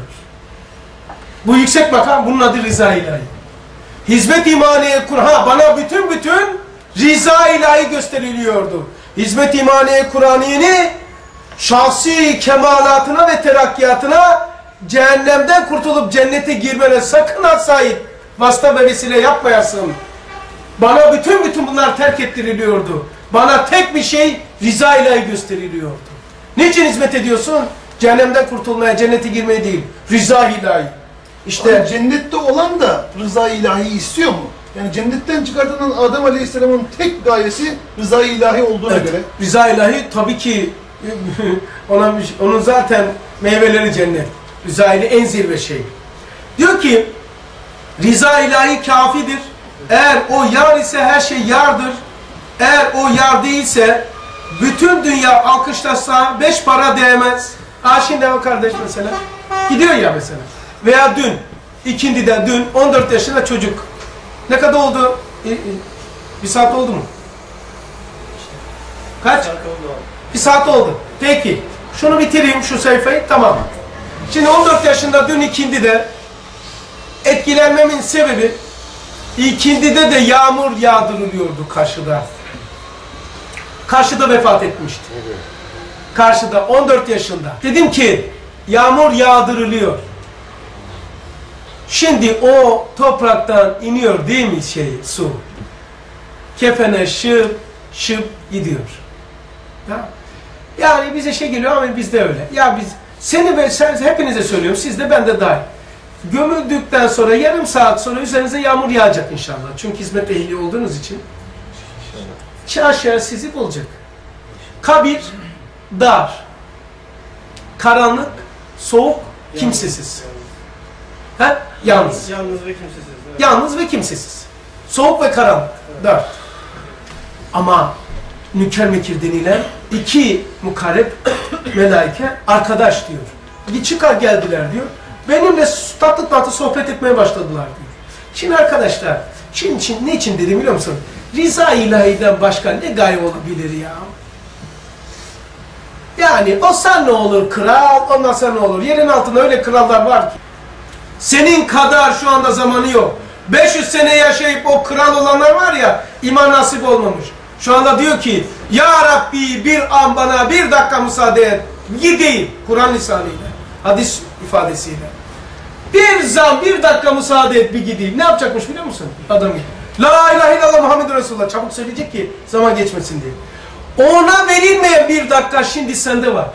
Bu yüksek makam, bunun adı rıza ilahi. Hizmet imaniye Kur'an, bana bütün rıza ilahi gösteriliyordu. Hizmet imaniye Kur'aniye'ni şahsi kemalatına ve terakkiyatına, cehennemden kurtulup cennete girmene sakın ha Said, vasıta ve vesile yapmayasın. Bana bütün bunlar terk ettiriliyordu. Bana tek bir şey rıza ilahi gösteriliyordu. Niçin hizmet ediyorsun? Cehennemden kurtulmaya, cennete girmeye değil. Rıza ilahi. İşte Yani cennette olan da rıza-i ilahi istiyor mu? Yani cennetten çıkartılan Adem Aleyhisselam'ın tek gayesi rıza-i ilahi olduğuna göre. Rıza ilahi tabii ki onun zaten meyveleri cennet. Rıza ilahi en zirve şey. Diyor ki rıza ilahi kafidir. Eğer o yar ise her şey yardır. Eğer o yar değilse bütün dünya alkışlasa 5 para değmez. Şimdi o kardeş mesela gidiyor ya mesela. Veya dün, ikindiden dün 14 yaşında çocuk. Ne kadar oldu? Bir saat oldu mu? Kaç? Bir saat oldu. Peki. Şunu bitireyim şu sayfayı. Tamam. Şimdi 14 yaşında dün ikindide etkilenmemin sebebi ikindide de yağmur yağdırılıyordu karşıda. Karşıda vefat etmişti. Karşıda 14 yaşında. Dedim ki yağmur yağdırılıyor. Şimdi o topraktan iniyor değil mi su? Kefene şıp gidiyor. Ya? Yani bize şey geliyor ama bizde öyle. Ya biz seni ve sen hepinize söylüyorum, siz de ben de dahil. Gömüldükten sonra yarım saat sonra üzerinize yağmur yağacak inşallah. Çünkü hizmet ehli olduğunuz için. Çarşıya sizi bulacak. Kabir dar, karanlık, soğuk, kimsesiz. Ha? Yalnız. Yalnız ve kimsesiz. Evet. Yalnız ve kimsesiz. Soğuk ve karanlık. Dar. Ama Münker Nekir denilen 2 mukarreb melaike arkadaş diyor. Çıkar geldiler diyor. Benimle tatlı sohbet etmeye başladılar diyor. Şimdi arkadaşlar, ne için dedim biliyor musun? Rıza-i ilahiden başka ne gaye olabilir ya? Yani olsan ne olur kral, olmasa ne olur? Yerin altında öyle krallar var ki. Senin kadar şu anda zamanı yok. 500 sene yaşayıp o kral olanlar var ya, iman nasip olmamış. Şu anda diyor ki, Ya Rabbi bir an bana 1 dakika müsaade et, gideyim. Kur'an lisanıyla, hadis ifadesiyle. 1 dakika müsaade et, bir gideyim. Ne yapacakmış biliyor musun? Adam gibi. La ilahe illallah Muhammed Resulullah. Çabuk söyleyecek ki zaman geçmesin diye. Ona verilmeyen 1 dakika şimdi sende var.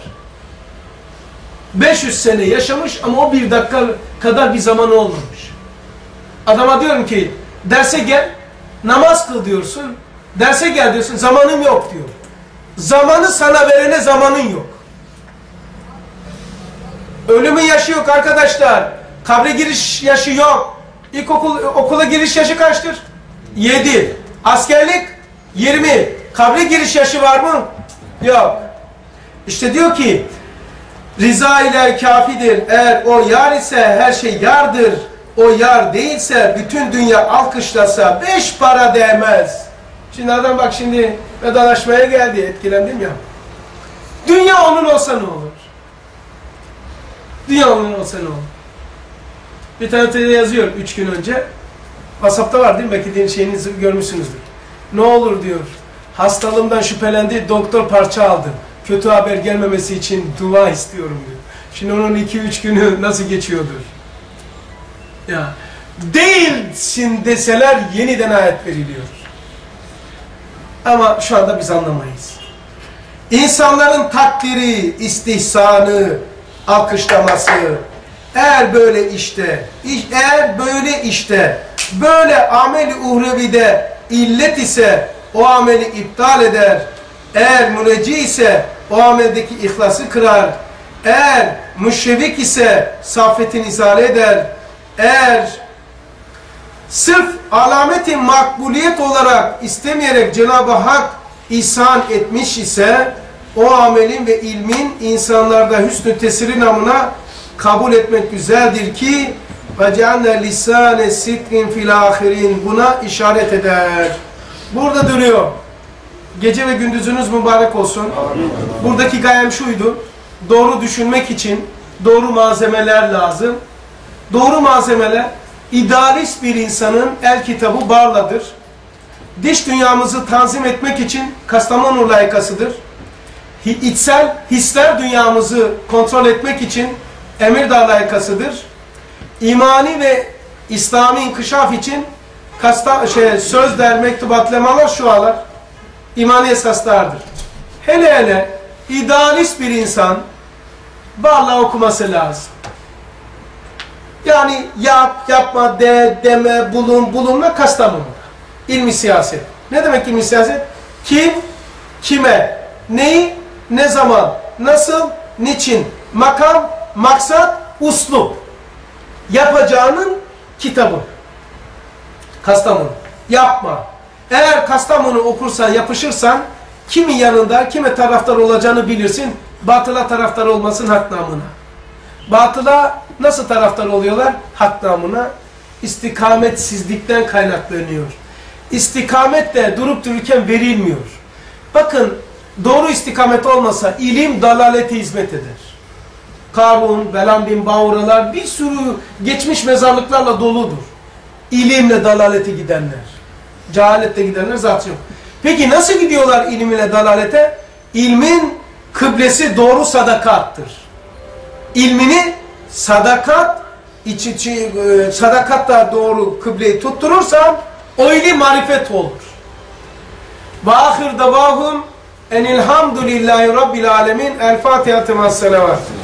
500 sene yaşamış ama o 1 dakika kadar bir zamanı olmamış. Adama diyorum ki derse gel, namaz kıl diyorsun. Derse gel diyorsun, zamanım yok diyor. Zamanı sana verene zamanın yok. Ölümün yaşı yok arkadaşlar. Kabre giriş yaşı yok. Okula giriş yaşı kaçtır? 7. Askerlik 20. Kabre giriş yaşı var mı? Yok. İşte diyor ki rıza ile kafidir. Eğer o yar ise her şey yardır. O yar değilse bütün dünya alkışlasa 5 para değmez. Şimdi adam bak şimdi vedalaşmaya geldi. Etkilendim ya. Dünya onun olsa ne olur? Dünya onun olsa ne olur? Bir tane yazıyor 3 gün önce. WhatsApp'ta var değil mi? Belki şeyinizi görmüşsünüzdür. Ne olur diyor. Hastalığımdan şüphelendi, doktor parça aldı. Kötü haber gelmemesi için dua istiyorum diyor. Şimdi onun 2-3 günü nasıl geçiyordur? Ya değilsin deseler yeniden ayet veriliyor. Ama şu anda biz anlamayız. İnsanların takdiri, istihsanı, alkışlaması, eğer böyle işte, böyle ameli uhrevide illet ise o ameli iptal eder. Eğer müreci ise o ameldeki ihlası kırar. Eğer müşrevik ise safetini izale eder. Eğer sırf alameti makbuliyet olarak istemeyerek Cenab-ı Hak ihsan etmiş ise o amelin ve ilmin insanlarda hüsnü tesiri namına kabul etmek güzeldir ki وَجَعَلْنَا لِسَانَ سِتْرٍ فِي الْآخِرِينَ buna işaret eder. Burada duruyor. Gece ve gündüzünüz mübarek olsun. Buradaki gayem şuydu. Doğru düşünmek için doğru malzemeler lazım. Doğru malzemeler idealist bir insanın el kitabı Barla'dır. Dış dünyamızı tanzim etmek için Kastamonu layıkasıdır. İçsel hisler dünyamızı kontrol etmek için Emirdağ layıkasıdır. İmani ve İslami inkişaf için sözler, mektubat, lemalar, şualar imani esaslardır. Hele hele idealist bir insan Barla okuması lazım. Yani yap, yapma, de, deme, bulun, bulunma Kastamonu'da. İlmi siyaset. Ne demek ilmi siyaset? Kim, kime, neyi, ne zaman, nasıl, niçin, makam, maksat, uslup. Yapacağının kitabı. Kastamonu. Yapma. Eğer Kastamonu okursan, yapışırsan kimin yanında, kime taraftar olacağını bilirsin. Batıla taraftar olmasın hak namına. Batıla nasıl taraftar oluyorlar? Hak namına. İstikametsizlikten kaynaklanıyor. İstikamet de durup dururken verilmiyor. Bakın doğru istikamet olmasa ilim dalalete hizmet eder. Karun, Belam bin Bağuralar bir sürü geçmiş mezarlıklarla doludur. İlimle dalalete gidenler. Cehalette gidenler zaten yok. Peki nasıl gidiyorlar ilimle dalalete? İlmin kıblesi doğru sadakattır. İlmini sadakat, sadakatla doğru kıbleyi tutturursan o ilim marifet olur. Ve ahir davahum enilhamdülillahi rabbil alemin. El Fatiha temas selavat.